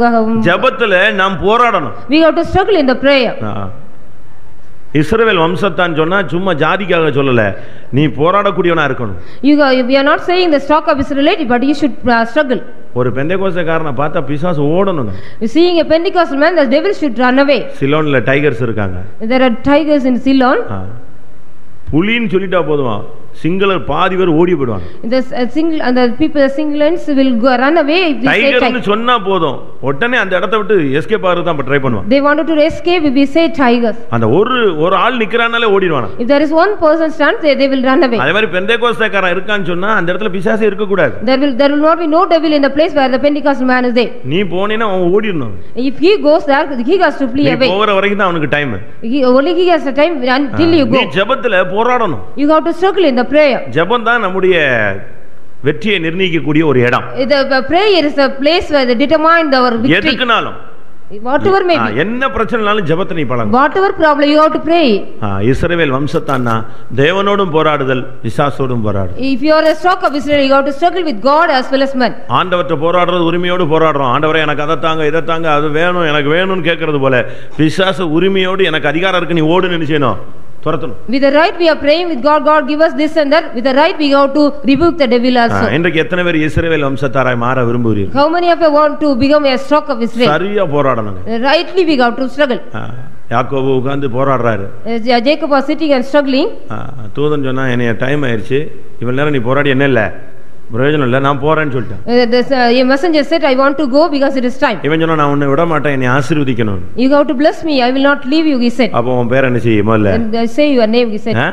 Speaker 1: ஜெபத்துல நாம் போராடணும்.
Speaker 2: We have to struggle in the prayer.
Speaker 1: இஸ்ரவேல் வம்சத்தான் சொன்னா சும்மா ஜாதிக்காக சொல்லல, நீ போராடக்கூடியவனா இருக்கணும்.
Speaker 2: You we are not saying the stock of Israelite, but you should uh, struggle.
Speaker 1: ஒரு பெந்தேகோஸ்தேக்காரனை பார்த்தா பிசாசு ஓடணும்.
Speaker 2: Seeing a Pentecostal man, the devil should run away.
Speaker 1: சிலோன்ல டைகர்ஸ் இருக்காங்க.
Speaker 2: There are tigers in Ceylon.
Speaker 1: புலின்னு சொல்லிட்டா போதுமா, சிங்களர் பாதி பேர் ஓடி போய்டுவாங்க.
Speaker 2: The single and the people the Singlands will go run away if they say
Speaker 1: டைகர்னு சொன்னா போதும் உடனே அந்த இடத்தை விட்டு எஸ்கேப் ஆகிறது தான் ட்ரை பண்ணுவாங்க.
Speaker 2: They wanted to escape if we say tigers.
Speaker 1: அந்த ஒரு ஒரு ஆள் நிக்கறானாலே ஓடிடுவாங்க.
Speaker 2: If there is one person stand they, they will run away.
Speaker 1: அதே மாதிரி பெந்தேகோஸ்தேக்காரன் இருக்கான்னு சொன்னா அந்த இடத்துல பிசாசே இருக்க கூடாது.
Speaker 2: There will there will not be no devil in the place where the Pentecostal man is there.
Speaker 1: நீ போனேனா அவன் ஓடிடணும்.
Speaker 2: If he goes there he has to flee away.
Speaker 1: நீ போற வரைக்கும் தான் அவனுக்கு time.
Speaker 2: Only he has a time until you go.
Speaker 1: நீ ஜெபத்துல போராடணும்.
Speaker 2: You have to struggle in the prayer.
Speaker 1: ஜெபம் தான் நம்முடைய வெற்றியை நிர்ணயிக்கக்கூடிய ஒரு இடம்.
Speaker 2: The prayer is a place where they determine our victory.
Speaker 1: எதுக்குனாலும்
Speaker 2: whatever may be,
Speaker 1: என்ன பிரச்சனைனாலும் ஜெபத்தை நீ பழகு.
Speaker 2: whatever problem you have to pray.
Speaker 1: Israel வம்சத்தானா தேவனோடும் போராடுதல் பிசாசோடும் போராடுதல்.
Speaker 2: If you are a stock of Israel you have to struggle with God as well as man.
Speaker 1: ஆண்டவர்ட்ட போராடுறது உரிமையோடு போராடுறோம். ஆண்டவரே எனக்கு அதை தாங்க இதை தாங்க அது வேணும் எனக்கு வேணும்னு கேட்கறது போல பிசாசு உரிமையோடு எனக்கு அதிகாரம் இருக்கு நீ ஓடுன்னு நினைச்சேனோ துரத்தணும்.
Speaker 2: With the right we are praying with God, God give us this and that. With the right we have to rebuke the devil also.
Speaker 1: இன்றைக்கு எத்தனை பேர் இஸ்ரவேல் வம்சத்தாராய் மாற விரும்புகிறீர்கள்?
Speaker 2: How many of you want to become a stock of Israel?
Speaker 1: சரியா போராடணும்.
Speaker 2: Rightly we have to struggle.
Speaker 1: யாக்கோபு உட்கார்ந்து போராடுறாரு.
Speaker 2: Jacob was sitting and struggling.
Speaker 1: தூதன் சொன்னா என்னைய டைம் ஆயிருச்சு, இவ்வளவு நேரம் நீ போராடி என்ன இல்ல பிரயோஜனம் இல்ல நான் போறேன்னு சொல்லிட்டேன்.
Speaker 2: The messenger said I want to go because it is time.
Speaker 1: இவன் சொன்னா நான் உன்னை விட மாட்டேன், என்னை ஆசீர்வதிக்கணும்.
Speaker 2: You have to bless me, I will not leave you, he said.
Speaker 1: அப்ப உன் பேர் என்ன செய்ய முதல்ல?
Speaker 2: And say your name, he said.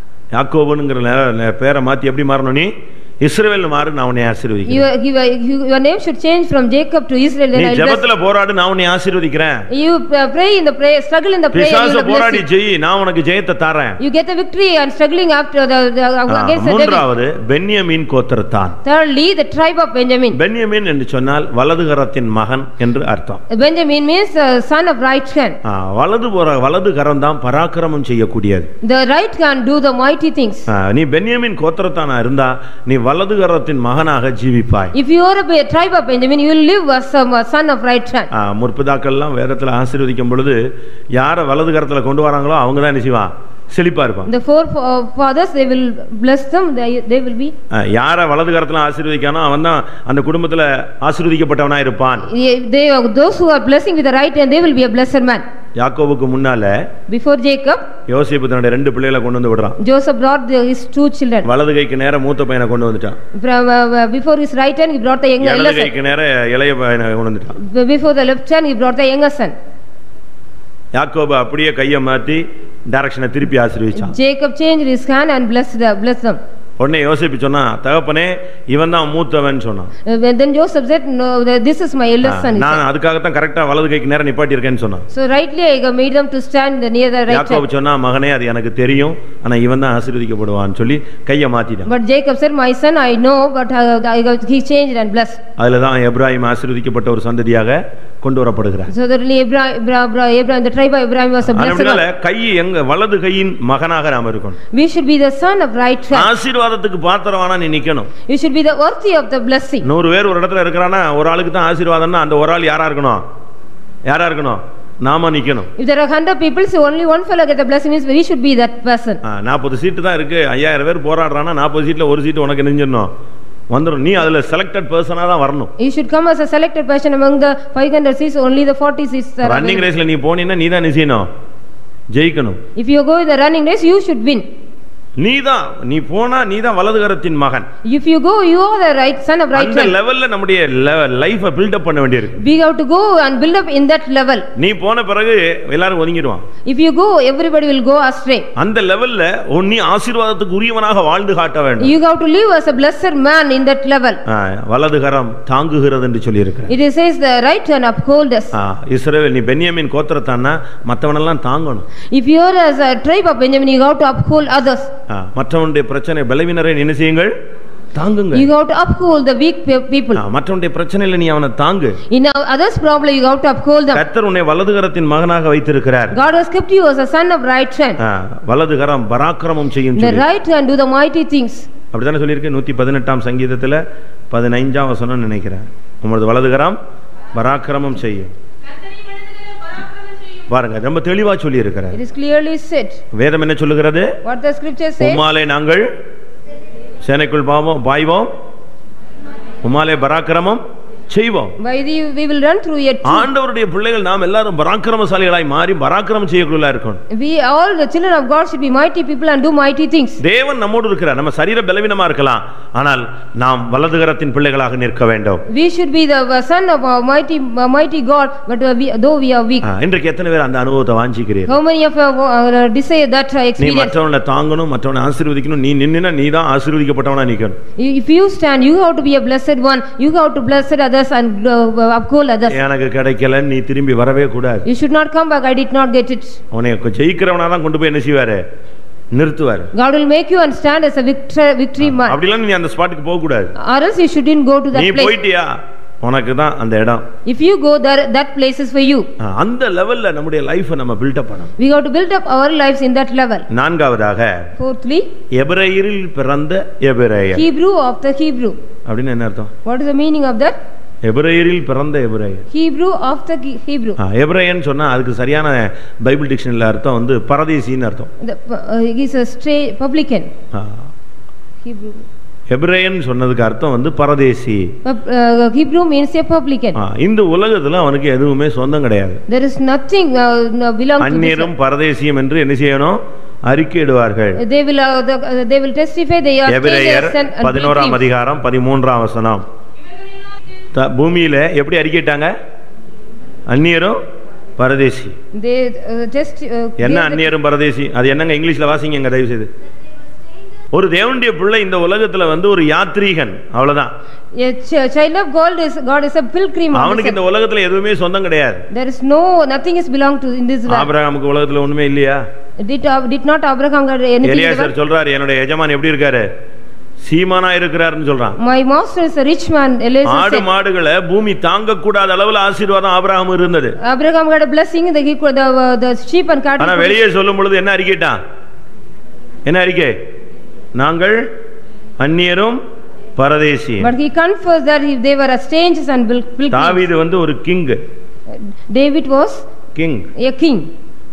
Speaker 1: யாக்கோபுங்கற பேரை மாத்தி எப்படி மாறணும் நீ? இஸ்ரவேல் மாறு நான் உன்னை ஆசீர்வதிக்கிறேன்.
Speaker 2: Your name should change from Jacob to Israel.
Speaker 1: நீ ஜெபத்துல போராடு நான் உன்னை ஆசீர்வதிக்கிறேன்.
Speaker 2: You pray in the prayer, struggle in the prayer.
Speaker 1: பிசாசு போராடி ஜெயி நான் உனக்கு ஜெயத்தை தரேன்.
Speaker 2: You get the victory and struggling after the, the against the devil.
Speaker 1: மூன்றாவது பென்யமீன் கோத்திரத்தான்.
Speaker 2: Thirdly the tribe of Benjamin.
Speaker 1: பென்யமீன் என்று சொன்னால் வலதுகரத்தின் மகன் என்று அர்த்தம்.
Speaker 2: Benjamin means uh, son of right hand.
Speaker 1: வலது போற வலதுகரம் தான் பராக்கிரமம் செய்யக்கூடியது.
Speaker 2: The right hand do the mighty things.
Speaker 1: நீ பென்யமீன் கோத்திரத்தானா இருந்தா நீ வலதுகரத்தின் மகனாக ஜீவிப்பாய்.
Speaker 2: If you are a tribe of Benjamin you will live as a son of right hand.
Speaker 1: முற்பிதாக்கள் எல்லாம் வேதத்துல ஆசீர்வதிக்கும் பொழுது யாரை வலதுகரத்துல கொண்டு வராங்களோ அவங்க தான் என்ன செய்வான் செழிப்பா இருப்பான்.
Speaker 2: The four uh, fathers, they will bless them, they, they will be.
Speaker 1: யார வலது கரத்துல ஆசீர்வதிக்கானோ அவன் தான் அந்த குடும்பத்துல ஆசீர்வதிக்கப்பட்டவனா இருப்பான்.
Speaker 2: They are those who are blessing with the right hand, they will be a blessed man.
Speaker 1: யாக்கோபுக்கு முன்னால
Speaker 2: Before Jacob,
Speaker 1: யோசேப்பு தன்னுடைய ரெண்டு பிள்ளைகளை கொண்டு வந்து விடுறான்.
Speaker 2: Joseph brought the, his two children.
Speaker 1: வலது கைக்கு நேரா மூத்த பையனை கொண்டு வந்துட்டான்.
Speaker 2: Before his right hand, he brought the younger son.
Speaker 1: வலது கைக்கு நேரா இளைய பையனை கொண்டு வந்துட்டான்.
Speaker 2: Before the left hand, he brought the younger son.
Speaker 1: யாக்கோபு அப்படியே கையை மாத்தி டைரக்ஷனை திருப்பி ஆசீர்வதிச்சான்.
Speaker 2: Jacob changed his hand and blessed the, blessed them.
Speaker 1: உடனே யோசேப்பு சொன்னா, தகப்பனே இவன் தான் மூத்தவன் சொன்னான்.
Speaker 2: Then Joseph said, no, this is my eldest son.
Speaker 1: நான் அதுக்காக தான் கரெக்ட்டா வலது கைக்கு நேரா நிப்பாட்டி இருக்கேன்னு சொன்னான்.
Speaker 2: So rightly I made them to stand near the right hand.
Speaker 1: யாக்கோபு சொன்னா, மகனே அது எனக்கு தெரியும், ஆனா இவன் தான் ஆசீர்வதிக்கப்படுவான்னு சொல்லி கையை மாத்திட்டான்.
Speaker 2: But Jacob said, my son, I know, but he changed and blessed.
Speaker 1: அதுல தான் எபிராயிம் ஆசீர்வதிக்கப்பட்ட ஒரு சந்ததியாக கொண்டு வரப்படுகிறார்.
Speaker 2: So that Abraham, Abraham, the tribe of Abraham was a blessed one.
Speaker 1: கை எங்க வலது கையின் மகனாக நாம இருக்கணும்.
Speaker 2: We should be the son of right hand.
Speaker 1: ஆசீர்வாதத்துக்கு பாத்திரவானா நீ நிக்கணும்.
Speaker 2: You should be the worthy of the blessing.
Speaker 1: நூறு பேர் ஒரு இடத்துல இருக்கறானா ஒரு ஆளுக்கு தான் ஆசீர்வாதம்னா அந்த ஒரு ஆள் யாரா இருக்கணும்? யாரா இருக்கணும்? நாம நிக்கணும்.
Speaker 2: If there are one hundred people, so only one fellow get the blessing, means we should be that person.
Speaker 1: நாற்பது சீட்டு தான் இருக்கு, ஐயாயிரம் பேர் போராடுறானா நாற்பது சீட்ல ஒரு சீட்டு உனக்கு நெஞ்சிரணும். வந்துரும், நீ அதுல செலக்டட் பர்சனா தான் வரணும்.
Speaker 2: You should come as a selected person among the five hundred seats, only the forty seats are.
Speaker 1: Running ரேஸ்ல நீ போனீனா நீ தான் நிச்சயணும் ஜெயிக்கணும்.
Speaker 2: If you go in the running race, you should win.
Speaker 1: நீதான் நீ போனா நீதான் வலதுகரத்தின் மகன்.
Speaker 2: If you go, you are the right son of right hand.
Speaker 1: அந்த லெவல்ல நம்முடைய லைஃபை பில்ட் அப் பண்ண வேண்டியிருக்கு.
Speaker 2: We have to go and build up in that level.
Speaker 1: நீ போன பிறகு எல்லாரும் ஒதுங்கிடுவான்.
Speaker 2: If you go, everybody will go astray.
Speaker 1: அந்த லெவல்ல நீ ஆசீர்வாதத்துக்கு உரியவனாக வாழ்ந்து காட்ட வேண்டும்.
Speaker 2: You have to live as a blessed man in that level.
Speaker 1: வலதுகரம் தாங்குகிறது என்று சொல்லி இருக்கு.
Speaker 2: It says the right hand uphold us.
Speaker 1: இஸ்ரவேல் நீ பென்யாமீன் கோத்திரத்தானா மத்தவனெல்லாம் தாங்கணும்.
Speaker 2: If you are as a tribe of Benjamin, you have to uphold others.
Speaker 1: மற்றவனுடைய பிரச்சனை பலவீனரை என்ன செய்யுங்கள்? தாங்குங்க.
Speaker 2: You have to uphold the weak people.
Speaker 1: மற்றவனுடைய பிரச்சனையில நீ அவனை தாங்கு.
Speaker 2: In others problem you have to uphold them.
Speaker 1: கர்த்தர் உன்னை வலதுகரத்தின் மகனாக வைத்திருக்கிறார்.
Speaker 2: God has kept you as a son of right hand.
Speaker 1: வலதுகரம் பராக்கிரமம் செய்யும் சொல்லி.
Speaker 2: The right hand do the mighty things.
Speaker 1: அப்படிதானே சொல்லி இருக்கு நூற்று பதினெட்டாம் சங்கீதத்துல பதினைந்தாம் வசனம் நினைக்கிறேன். உம்முடைய வலதுகரம் பராக்கிரமம் செய்யும். பாருங்க ரொம்ப தெளிவா சொல்லி இருக்கிறார்.
Speaker 2: It is clearly said.
Speaker 1: வேதம் என்ன சொல்லுகிறது?
Speaker 2: What the scripture says?
Speaker 1: உம்மாலே நாங்கள் சேனைக்குள் பாவோம் பாய்வோம், உம்மாலே பராக்கிரமம் செய்வோம்.
Speaker 2: By thee we will run through it.
Speaker 1: ஆண்டவருடைய பிள்ளைகள் நாம் எல்லாரும் பராக்கிரமசாலிகளாய் மாறி பராக்கிரமம் செய்யக்குள்ளா இருக்கணும்.
Speaker 2: We all the children of God should be mighty people and do mighty things.
Speaker 1: தேவன் நம்மோடு இருக்கிறார். நம்ம சரீர பலவீனமா இருக்கலாம், ஆனால் நாம் வலதுகரத்தின் பிள்ளைகளாக நிற்க வேண்டும்.
Speaker 2: We should be the son of a mighty mighty God, but we, though we are weak.
Speaker 1: இன்றைக்கு எத்தனை பேர் அந்த அனுபவத்தை வாஞ்சிக்கிறீர்கள்?
Speaker 2: How many of you uh, desire that experience?
Speaker 1: நீ மற்றவனை தாங்கணும், மற்றவனை ஆசீர்வதிக்கணும், நீ நின்னா நீ தான் ஆசீர்வதிக்கப்பட்டவனா நிக்கணும்.
Speaker 2: If you stand, you have to be a blessed one. You have to bless others and uh, uphold others.
Speaker 1: எனக்கு கிடைக்கல நீ திரும்பி வரவே கூடாது.
Speaker 2: You should not come back, I did not get it.
Speaker 1: உன்னை ஜெயிக்கிறவனா தான் கொண்டு போய் என்ன செய்வாரு? நிறுத்துவார்.
Speaker 2: God will make you and stand as a victory victory man.
Speaker 1: அப்படிலாம் நீ அந்த ஸ்பாட்டுக்கு போக கூடாது.
Speaker 2: Or else you shouldn't go to that place.
Speaker 1: நீ போய்ட்டியா உனக்கு தான் அந்த இடம்.
Speaker 2: If you go there, that place is for you.
Speaker 1: அந்த லெவல்ல நம்முடைய லைஃபை நம்ம பில்ட் அப் பண்ணணும்.
Speaker 2: We have to build up our lives in that level.
Speaker 1: நான்காவதாக
Speaker 2: Fourthly,
Speaker 1: எபிரேயரில் பிறந்த எபிரேயர்.
Speaker 2: Hebrew of the Hebrew.
Speaker 1: அப்படினா என்ன அர்த்தம்?
Speaker 2: What is the meaning of that?
Speaker 1: எபிரேயரில் பிறந்த எபிரேயர்.
Speaker 2: Hebrew of the Hebrew.
Speaker 1: எபிரேயன் சொன்னா அதுக்கு சரியான பைபிள் டிக்ஷனரியில அர்த்தம் வந்து பரதேசின்னு அர்த்தம்.
Speaker 2: He is a stray publican. Hebrew.
Speaker 1: எபிரேயன் சொன்னதுக்கு அர்த்தம் வந்து பரதேசி.
Speaker 2: Hebrew means a publican.
Speaker 1: இந்த உலகத்துல அவனுக்கு எதுவுமே சொந்தம் கிடையாது.
Speaker 2: There is nothing uh, belong to
Speaker 1: அந்நியரும் பரதேசியும் என்று என்ன செய்யணும்? அறிக்கையிடுவார்கள்.
Speaker 2: They will uh, the, uh, they will testify they are
Speaker 1: எபிரேயர் பதினோராம் அதிகாரம் பதிமூன்றாம் வசனம். பூமியில எப்படி அறிக்கையிட்டாங்க? அந்நியரும் பரதேசி.
Speaker 2: They uh, just uh,
Speaker 1: என்ன அந்நியரும் பரதேசி? அது என்னங்க இங்கிலீஷ்ல வாசிங்கங்க தயவு செய்து. ஒரு தேவனுடைய பிள்ளை இந்த உலகத்துல வந்து ஒரு யாத்ரீகன், அவ்வளவுதான்.
Speaker 2: A child of God is God is a pilgrim.
Speaker 1: அவனுக்கு இந்த உலகத்துல எதுவுமே சொந்தம் கிடையாது.
Speaker 2: There is no nothing is belong to in this world.
Speaker 1: ஆபிரகாமுக்கு உலகத்துல ஒண்ணுமே இல்லையா?
Speaker 2: Did did not Abraham got anything?
Speaker 1: எலியாசர் சொல்றாரு என்னோட எஜமான் எப்படி இருக்காரு? சீமானா இருக்கிறார்னு சொல்றான்.
Speaker 2: My master is a rich man. Eliezer
Speaker 1: ஆடு மாடுகளை பூமி தாங்க கூடாத அளவுல ஆசீர்வாதம் ஆபிரகாம் இருந்தது.
Speaker 2: Abraham got a blessing, the the, the sheep and cattle.
Speaker 1: ஆனா வெளியே சொல்லும் பொழுது என்ன அறிக்கைட்டான்? என்ன அறிக்கை? நாங்கள் அந்நியரும் பரதேசி.
Speaker 2: But he confessed that they were strangers and pilgrims.
Speaker 1: தாவீது வந்து ஒரு king.
Speaker 2: David was
Speaker 1: king.
Speaker 2: A king.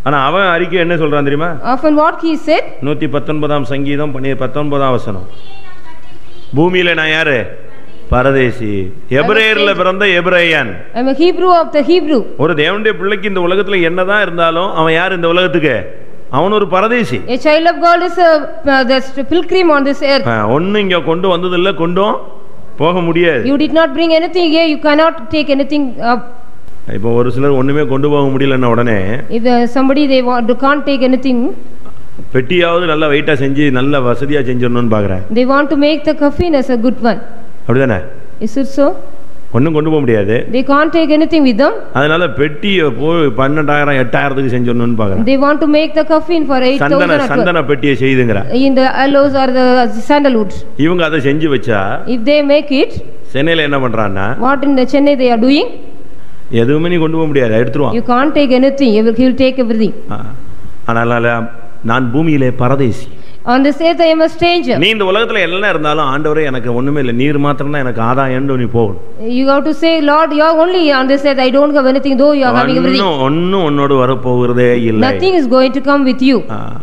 Speaker 1: ஆனா அவன் அறிக்கை என்ன சொல்றான் தெரியுமா?
Speaker 2: Often what he said,
Speaker 1: நூற்றி பத்தொன்பதாம் சங்கீதம் பத்தொன்பதாம் வசனம், பூமியில நான் யாரு? பரதேசி, எபிரேயர்ல பிறந்த எபிரேயன்.
Speaker 2: I am a Hebrew of the Hebrew.
Speaker 1: ஒரு தேவனுடைய பிள்ளைக்கு இந்த உலகத்துல என்னதான் இருந்தாலும் அவன் யார் இந்த உலகத்துக்கு? அவன் ஒரு பரதேசி.
Speaker 2: A child of God is a uh, the pilgrim on this earth.
Speaker 1: ஒண்ணு இங்க கொண்டு வந்ததில்ல, கொண்டும் போக முடியாது.
Speaker 2: You did not bring anything here, you cannot take anything up.
Speaker 1: இப்போ ஒரு சிலர் ஒண்ணுமே கொண்டு போக முடியலன்னா உடனே
Speaker 2: if the, somebody they want they can't take anything,
Speaker 1: பெட்டியாவது நல்ல வெயிட்டா செஞ்சு நல்ல வசதியா செஞ்சிரணும்னு பாக்குறேன்.
Speaker 2: they want to make the coffin as a good one.
Speaker 1: அப்படிதானே?
Speaker 2: Is it so?
Speaker 1: ஒண்ணும் கொண்டு போக முடியாது.
Speaker 2: They can't take anything with them.
Speaker 1: அதனால பெட்டியை போய் பன்னிரண்டாயிரம் எட்டாயிரத்துக்கு செஞ்சிரணும்னு பாக்குறேன்.
Speaker 2: They want to make the coffin for eight thousand.
Speaker 1: சந்தன சந்தன பெட்டியை செய்துங்கறா.
Speaker 2: In the aloes or the sandalwood.
Speaker 1: இவங்க அதை செஞ்சு வச்சா
Speaker 2: if they make it,
Speaker 1: சென்னையில என்ன பண்றான்னா,
Speaker 2: what in the Chennai they are doing,
Speaker 1: எதுவுமே நீ கொண்டு போக முடியாது, எடுத்துருவான்.
Speaker 2: you can't take anything, he will, he will take everything.
Speaker 1: அதனால நான் பூமியிலே பரதேசி,
Speaker 2: on this earth I am a stranger.
Speaker 1: நீ இந்த உலகத்துல எல்லாம் இருந்தாலும் ஆண்டவரே எனக்கு ஒண்ணுமே இல்ல, நீர் மாத்திரம் தான் எனக்கு ஆதாயம்னு நீ போகணும்.
Speaker 2: you have to say, Lord, you are only on this earth, I don't have anything, though you are having everything.
Speaker 1: ஒண்ணும் உன்னோடு வர போகிறதே இல்லை.
Speaker 2: nothing is going to come with you.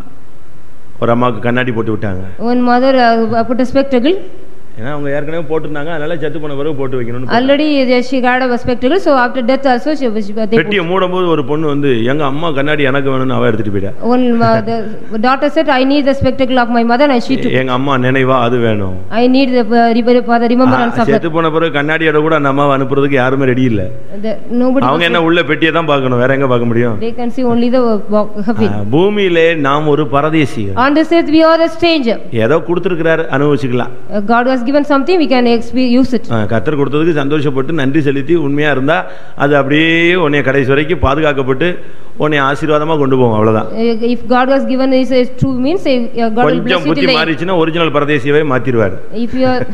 Speaker 1: ஒரு அம்மாக்கு கண்ணாடி போட்டு விட்டாங்க.
Speaker 2: one mother uh, put a spectacle.
Speaker 1: ஏன்னா அவங்க ஏற்கனவே போட்டுனாங்க, அதனால செத்து போன பிறகு போட்டு வைக்கணும்னு.
Speaker 2: already she got a spectacle, so after death also she was they
Speaker 1: பெட்டியை மூடும்போது ஒரு பொண்ணு வந்து எங்க அம்மா கண்ணாடி எனக்கு வேணும்னு அவ எடுத்துட்டு போயிட்டா.
Speaker 2: one the daughter said, I need the spectacle of my mother, and she took.
Speaker 1: எங்க அம்மா நினைவா அது வேணும்.
Speaker 2: I need the for the remembrance of that.
Speaker 1: செத்து போன பிறகு கண்ணாடியோட கூட அந்த அம்மாவை அனுப்புறதுக்கு யாருமே ரெடி இல்ல.
Speaker 2: nobody.
Speaker 1: அவங்க என்ன உள்ள பெட்டியை தான் பார்க்கணும், வேற எங்க பார்க்க முடியும்?
Speaker 2: they can see only the coffin.
Speaker 1: பூமியிலே நாம் ஒரு பரதேசி.
Speaker 2: on this earth we are a stranger.
Speaker 1: ஏதோ கொடுத்திருக்கார், அனுபவிச்சுக்கலாம்.
Speaker 2: God has given something, we can use it.
Speaker 1: கர்த்தர் கொடுத்ததுக்கு சந்தோஷப்பட்டு நன்றி செலுத்தி உண்மையா இருந்தா அது அப்படியே உன்னை கடைசி வரைக்கும் பாதுகாக்கப்பட்டு உன்னை ஆசீர்வாதமா கொண்டு போகும், அவ்வளவுதான்.
Speaker 2: if God has given is true means God will bless you.
Speaker 1: கொஞ்சம் புத்தி மாறிச்சுனா ஒரிஜினல் பரதேசியவே மாத்திடுவார்.
Speaker 2: if you are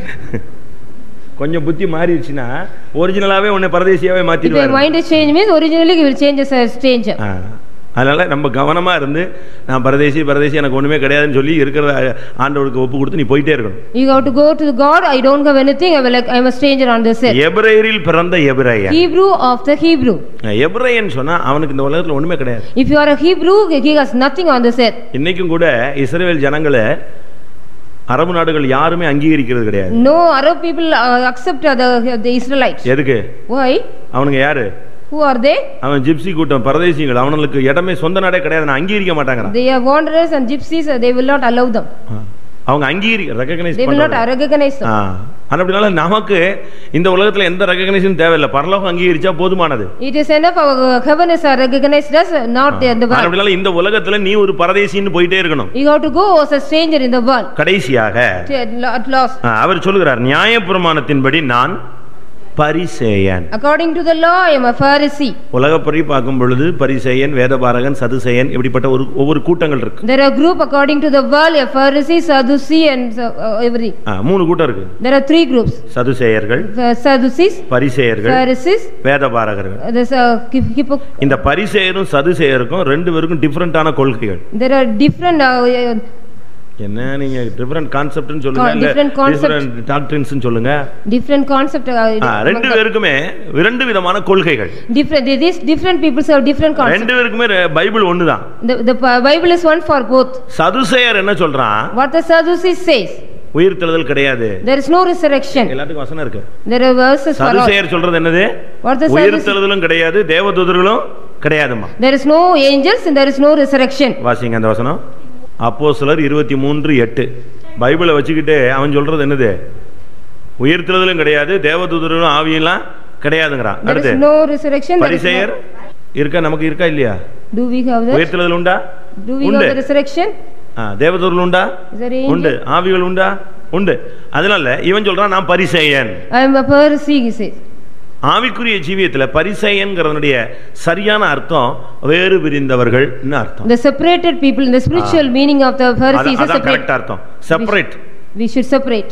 Speaker 1: கொஞ்சம் புத்தி மாறிடுச்சுனா ஒரிஜினலாவே உன்னை பரதேசியாவே மாத்திடுவார்.
Speaker 2: if your mind is change means originally you will change as a stranger.
Speaker 1: அதனால நம்ம கவனமா இருந்து நான் பரதேசி பரதேசி எனக்கு ஒண்ணுமே கிடையாதுன்னு சொல்லி இருக்கிற ஆண்டவருக்கு ஒப்பு கொடுத்து நீ போயிட்டே இருக்கணும்.
Speaker 2: you have to go to God, I don't have anything, I am like I am a stranger on this earth.
Speaker 1: எபிரேயரில் பிறந்த எபிரேயன்,
Speaker 2: Hebrew of the Hebrew.
Speaker 1: எபிரேயன் சொன்னா அவனுக்கு இந்த உலகத்துல ஒண்ணுமே கிடையாது.
Speaker 2: if you are a Hebrew, he has nothing on this earth.
Speaker 1: இன்னைக்கும் கூட இஸ்ரவேல் ஜனங்கள அரபு நாடுகள் யாருமே அங்கீகரிக்கிறது கிடையாது.
Speaker 2: no Arab people uh, accept the, the Israelites.
Speaker 1: எதுக்கு?
Speaker 2: why?
Speaker 1: அவனுங்க யாரு?
Speaker 2: who are they?
Speaker 1: அவன் ஜிப்சி கூட்டம், பரதேசிகள், அவங்களுக்கு இடமே சொந்த நாடே கிடையாது, நான் அங்கீகரிக்க மாட்டாங்கறான்.
Speaker 2: they are wanderers and gypsies, they will not allow them.
Speaker 1: அவங்க அங்கீகரி recognise
Speaker 2: they will not recognize them.
Speaker 1: அப்படினால நமக்கு இந்த உலகத்துல எந்த ரெகக்னிஷன் தேவையில்லை, பரலோகம் அங்கீகரிச்சா போதுமானது.
Speaker 2: it is enough, our heaven is recognized us, not the world.
Speaker 1: அப்படினால இந்த உலகத்துல நீ ஒரு பரதேசின்னு போயிட்டே இருக்கணும்.
Speaker 2: you have to go as a stranger in the world.
Speaker 1: கடைசியாக
Speaker 2: at last
Speaker 1: அவர் சொல்கிறார், நியாயப்பிரமாணத்தின்படி நான் பரிசேயன்.
Speaker 2: according to the law I am a Pharisee.
Speaker 1: உலகப்படி பார்க்கும் பொழுது பரிசேயன், வேதபாரகன், சதுசேயன் இப்படிப்பட்ட ஒரு ஒவ்வொரு கூட்டங்கள் இருக்கு.
Speaker 2: there are group according to the world, a Pharisee, Sadducee and uh, every.
Speaker 1: மூணு கூட்டம் இருக்கு.
Speaker 2: there are three groups.
Speaker 1: சதுசேயர்கள்,
Speaker 2: Sadducees,
Speaker 1: பரிசேயர்கள்,
Speaker 2: Pharisees,
Speaker 1: வேதபாரகர்கள்.
Speaker 2: there's a
Speaker 1: இந்த பரிசேயரும் சதுசேயருக்கும் ரெண்டு பேருக்கும் டிஃபரண்டான கொள்கைகள்.
Speaker 2: there are different uh,
Speaker 1: என்ன நீங்க டிஃபரண்ட் கான்செப்ட்னு சொல்லுங்க, இல்ல டிஃபரண்ட் டாக்ட்ரின்ஸ் ன்னு சொல்லுங்க.
Speaker 2: Different concept.
Speaker 1: ரெண்டு பேருக்குமே இரண்டு விதமான கொள்கைகள்.
Speaker 2: different these different peoples have different concepts.
Speaker 1: ரெண்டு பேருக்குமே பைபிள் ஒண்ணுதான்.
Speaker 2: the the bible is one for both.
Speaker 1: சதுசேயர் என்ன சொல்றான்?
Speaker 2: what the Sadducees says,
Speaker 1: உயிர்த்தெழுதல் கிடையாது,
Speaker 2: there is no resurrection.
Speaker 1: எல்லாத்துக்கும் வசனம் இருக்கு.
Speaker 2: there are verses for all.
Speaker 1: சதுசேயர் சொல்றது என்னது?
Speaker 2: what the
Speaker 1: உயிர்த்தெழுதலும் கிடையாது, தேவதூதர்களும் கிடையாதுமா.
Speaker 2: there is no angels and there is no resurrection.
Speaker 1: வாசிங்க அந்த வசனம். அப்போஸ்தலர் இருபத்தி மூன்று எட்டு. பைபிளை வச்சுக்கிட்டு அவன் சொல்றது என்னது? உயிர்த்தெழுதலும் கிடையாது, தேவதூதர்களும் ஆவியெல்லாம் கிடையாதுங்கறான்.
Speaker 2: அடுத்து no resurrection.
Speaker 1: பரிசேயர் இருக்கா? நமக்கு இருக்கா இல்லையா?
Speaker 2: do we have that?
Speaker 1: உயிர்த்தெழுதல் உண்டா?
Speaker 2: do we have the resurrection?
Speaker 1: தேவதூதர்கள் உண்டா? உண்டு. ஆவிகள் உண்டா? உண்டு. அதனால இவன் சொல்றான் நான் பரிசேயன்.
Speaker 2: I am a Pharisee, he says.
Speaker 1: ஆவிக்குரிய ஜீவியத்துல பரிசேயன்ங்கறதுடைய சரியான அர்த்தம் வேறு பிரிந்தவர்கள்னு அர்த்தம்.
Speaker 2: the separated people, in the spiritual meaning of the Pharisees is separate.
Speaker 1: Correct அர்த்தம். செப்பரேட்.
Speaker 2: we should separate.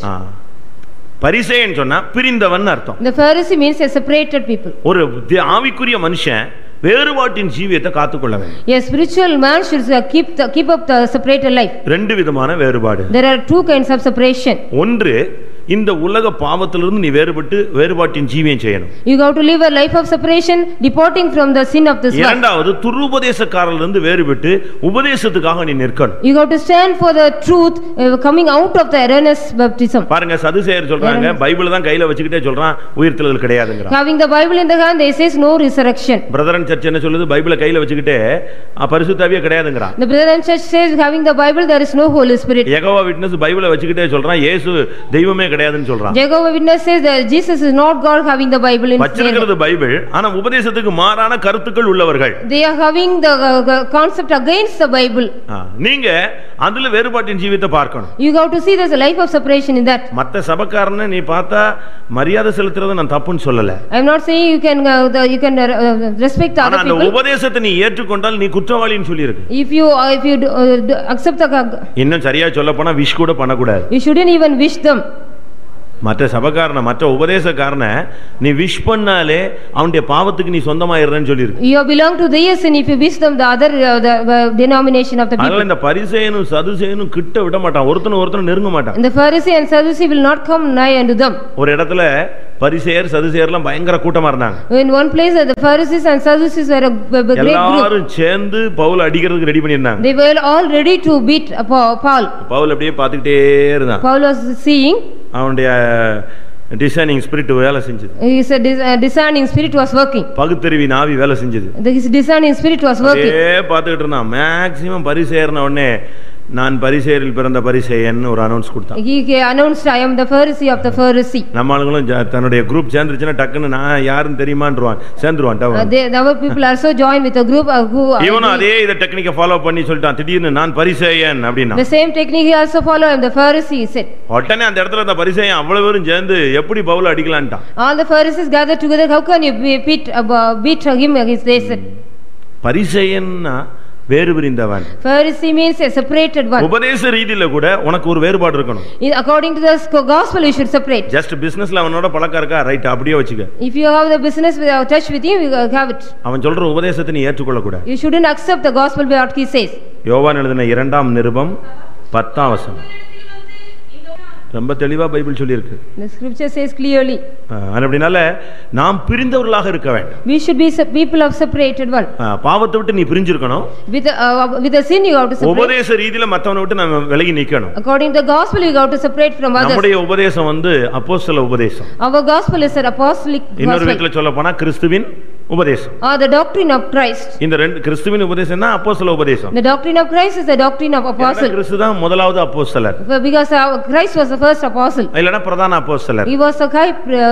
Speaker 1: பரிசேயன் சொன்னா பிரிந்தவன் அர்த்தம்.
Speaker 2: the Pharisee means a separated people.
Speaker 1: ஒரு ஆவிக்குரிய மனுஷன் வேறுபாட்டின் ஜீவியத்தை காத்துக்கொள்ள வேண்டும்.
Speaker 2: a spiritual man should keep the, keep up the separated life.
Speaker 1: ரெண்டு விதமான வேறுபாடு.
Speaker 2: there are two kinds of separation.
Speaker 1: ஒன்று இந்த உலக பாவத்திலிருந்து நீ வேறுபட்டு வேறுபாட்டின் ஜீவியம் செய்யணும்.
Speaker 2: You have to live a life of separation, departing from the sin of this world.
Speaker 1: இரண்டாவது துருபதேசக்காரரிலிருந்து வேறுபட்டு உபதேசத்துக்காக நீ நிற்கணும்.
Speaker 2: You have to stand for the truth, uh, coming out of the erroneous baptism.
Speaker 1: பாருங்க சதுசேயர் சொல்றாங்க பைபிளை தான் கையில வச்சுக்கிட்டே சொல்றான் உயிர்த்தெழுதல் கிடையாதுங்கறான்.
Speaker 2: Having the Bible in the hand, they says no resurrection.
Speaker 1: Brethren church என்ன சொல்லுது பைபிளை கையில வச்சுக்கிட்டே பரிசுத்தாவியே கிடையாதுங்கறான்.
Speaker 2: The Brethren church says having the Bible there is no Holy Spirit.
Speaker 1: Jehovah witness பைபிளை வச்சுக்கிட்டே சொல்றான் இயேசு தெய்வமே கிடையாதுன்னு சொல்றான்.
Speaker 2: Jehovah Witness says that Jesus is not God, having the Bible in his hand.
Speaker 1: வச்சிருக்கிறது பைபிள் ஆனா உபதேசத்துக்கு மாறான கருத்துக்கள் உள்ளவர்கள்.
Speaker 2: They are having the uh, concept against the Bible.
Speaker 1: நீங்க அதுல வேறுபாட்டின் ஜீவியத்தை பார்க்கணும்.
Speaker 2: You have to see there's a life of separation in that.
Speaker 1: மத்த சபக்காரனை நீ பார்த்தா மரியாதை செலுத்துறது நான் தப்புன்னு சொல்லல.
Speaker 2: I am not saying you can uh, the, you can uh, respect other
Speaker 1: people. ஆனா அந்த உபதேசத்தை நீ ஏற்றுக்கொண்டால் நீ குற்றவாளின்னு சொல்லி இருக்கு.
Speaker 2: If you uh, if you uh, accept the
Speaker 1: இன்னும் சரியா சொல்லப் போனா விஷ் கூட பண்ண கூடாது.
Speaker 2: You shouldn't even wish them.
Speaker 1: மற்ற சபக்காரன மற்ற உபதேசக்காரன நீ விஷ் பண்ணாலே அவனுடைய பாவத்துக்கு நீ சொந்தமாயிரன்னு சொல்லி இருக்கு.
Speaker 2: You belong to their sin if you wish them the other uh, the uh, denomination of the people.
Speaker 1: அதனால இந்த பரிசேயனும் சதுசேயனும் கிட்ட விட மாட்டான் ஒருத்தன ஒருத்தன நெருங்க மாட்டான்.
Speaker 2: The Pharisee and Sadducee will not come nigh unto them.
Speaker 1: ஒரு இடத்துல பரிசேயர் சதுசேயர்லாம் பயங்கர கூட்டமா இருந்தாங்க.
Speaker 2: In one place the Pharisees and Sadducees were a great group.
Speaker 1: எல்லாரும் சேர்ந்து பவுல் அடிக்கிறதுக்கு ரெடி பண்ணிருந்தாங்க.
Speaker 2: They were all ready to beat Paul.
Speaker 1: Pavul அப்படியே பார்த்துக்கிட்டே இருந்தான்.
Speaker 2: Paul was seeing
Speaker 1: அவனுடைய டிசைனிங் ஸ்பிரிட் வேலை செஞ்சது.
Speaker 2: His discerning spirit was working.
Speaker 1: பகுத்தறிவின் ஆவி வேலை செஞ்சது.
Speaker 2: His discerning spirit was working.
Speaker 1: ஏ பார்த்துக்கிட்டு இருந்தான். மேக்ஸிமம் பரிசேயர்ன உடனே நான் பரிசேயரில் பிறந்த பரிசேயன் ஒரு அனௌன்ஸ் கொடுத்தான்.
Speaker 2: He announced I am the Pharisee of the Pharisee.
Speaker 1: நம்ம ஆளுங்களும் தன்னுடைய குரூப் சேர்ந்துச்சுனா டக்குன்னு நான் யாருன்னு தெரியுமான்றான் சேர்ந்துருவான்.
Speaker 2: Our people also join with a group who
Speaker 1: இவனும் அதே இத டெக்னிக்கை ஃபாலோ பண்ணி சொல்லிட்டான். திடீர்னு நான் பரிசேயன் அப்படினா
Speaker 2: The same technique he also follow I am the Pharisee he said.
Speaker 1: உடனே அந்த இடத்துல அந்த பரிசேயன் அவ்வளவு பேரும் சேர்ந்து எப்படி Pavul அடிக்கலாம்ட்டான்.
Speaker 2: All the Pharisees gathered together, how can you beat beat him? They said
Speaker 1: பரிசேயன்னா வேறு பிரிந்தவன்.
Speaker 2: Pharisee means a separated one.
Speaker 1: உபதேச ரீதியில கூட உனக்கு ஒரு வேறுபாடு இருக்கணும்.
Speaker 2: According to the gospel you should separate.
Speaker 1: Just businessல அவனோட பழக்கம் இருக்கா ரைட் அப்படியே வச்சுக்க.
Speaker 2: If you have the business without touch with you, you have it.
Speaker 1: அவன் சொல்ற உபதேசத்தை நீ ஏற்றுக்கொள்ள கூடாது.
Speaker 2: You shouldn't accept the gospel what he says.
Speaker 1: யோவான் எழுதின இரண்டாம் நிருபம் பத்தாம் வசனம் ரொம்ப தெளிவா பைபிள் சொல்லி இருக்கு.
Speaker 2: The scripture says clearly.
Speaker 1: அப்படினால நாம் பிரிந்தவர்களாக இருக்க வேண்டும்.
Speaker 2: We should be people of separated one.
Speaker 1: பாவத்தை விட்டு நீ பிரிஞ்சிருக்கணும்.
Speaker 2: With uh, with the sin you have to separate.
Speaker 1: உபதேச ரீதியில மத்தவனை விட்டு நாம விலகி நிக்கணும்.
Speaker 2: According to the gospel you have to separate from others.
Speaker 1: நம்முடைய உபதேசம் வந்து அப்போஸ்தல உபதேசம்.
Speaker 2: Our gospel is an apostolic gospel.
Speaker 1: இன்னொரு விதத்துல சொல்ல போனா கிறிஸ்துவின் உபதேசம்.
Speaker 2: Or the doctrine of Christ.
Speaker 1: இந்த ரெண்டு கிறிஸ்துவின் உபதேசம்னா அப்போஸ்தல உபதேசம்.
Speaker 2: The doctrine of Christ is the doctrine of apostle.
Speaker 1: கிறிஸ்து தான் முதலாவது அப்போஸ்தலர்.
Speaker 2: Because Christ was the first apostle.
Speaker 1: இல்லனா பிரதான அப்போஸ்தலர்.
Speaker 2: He was a high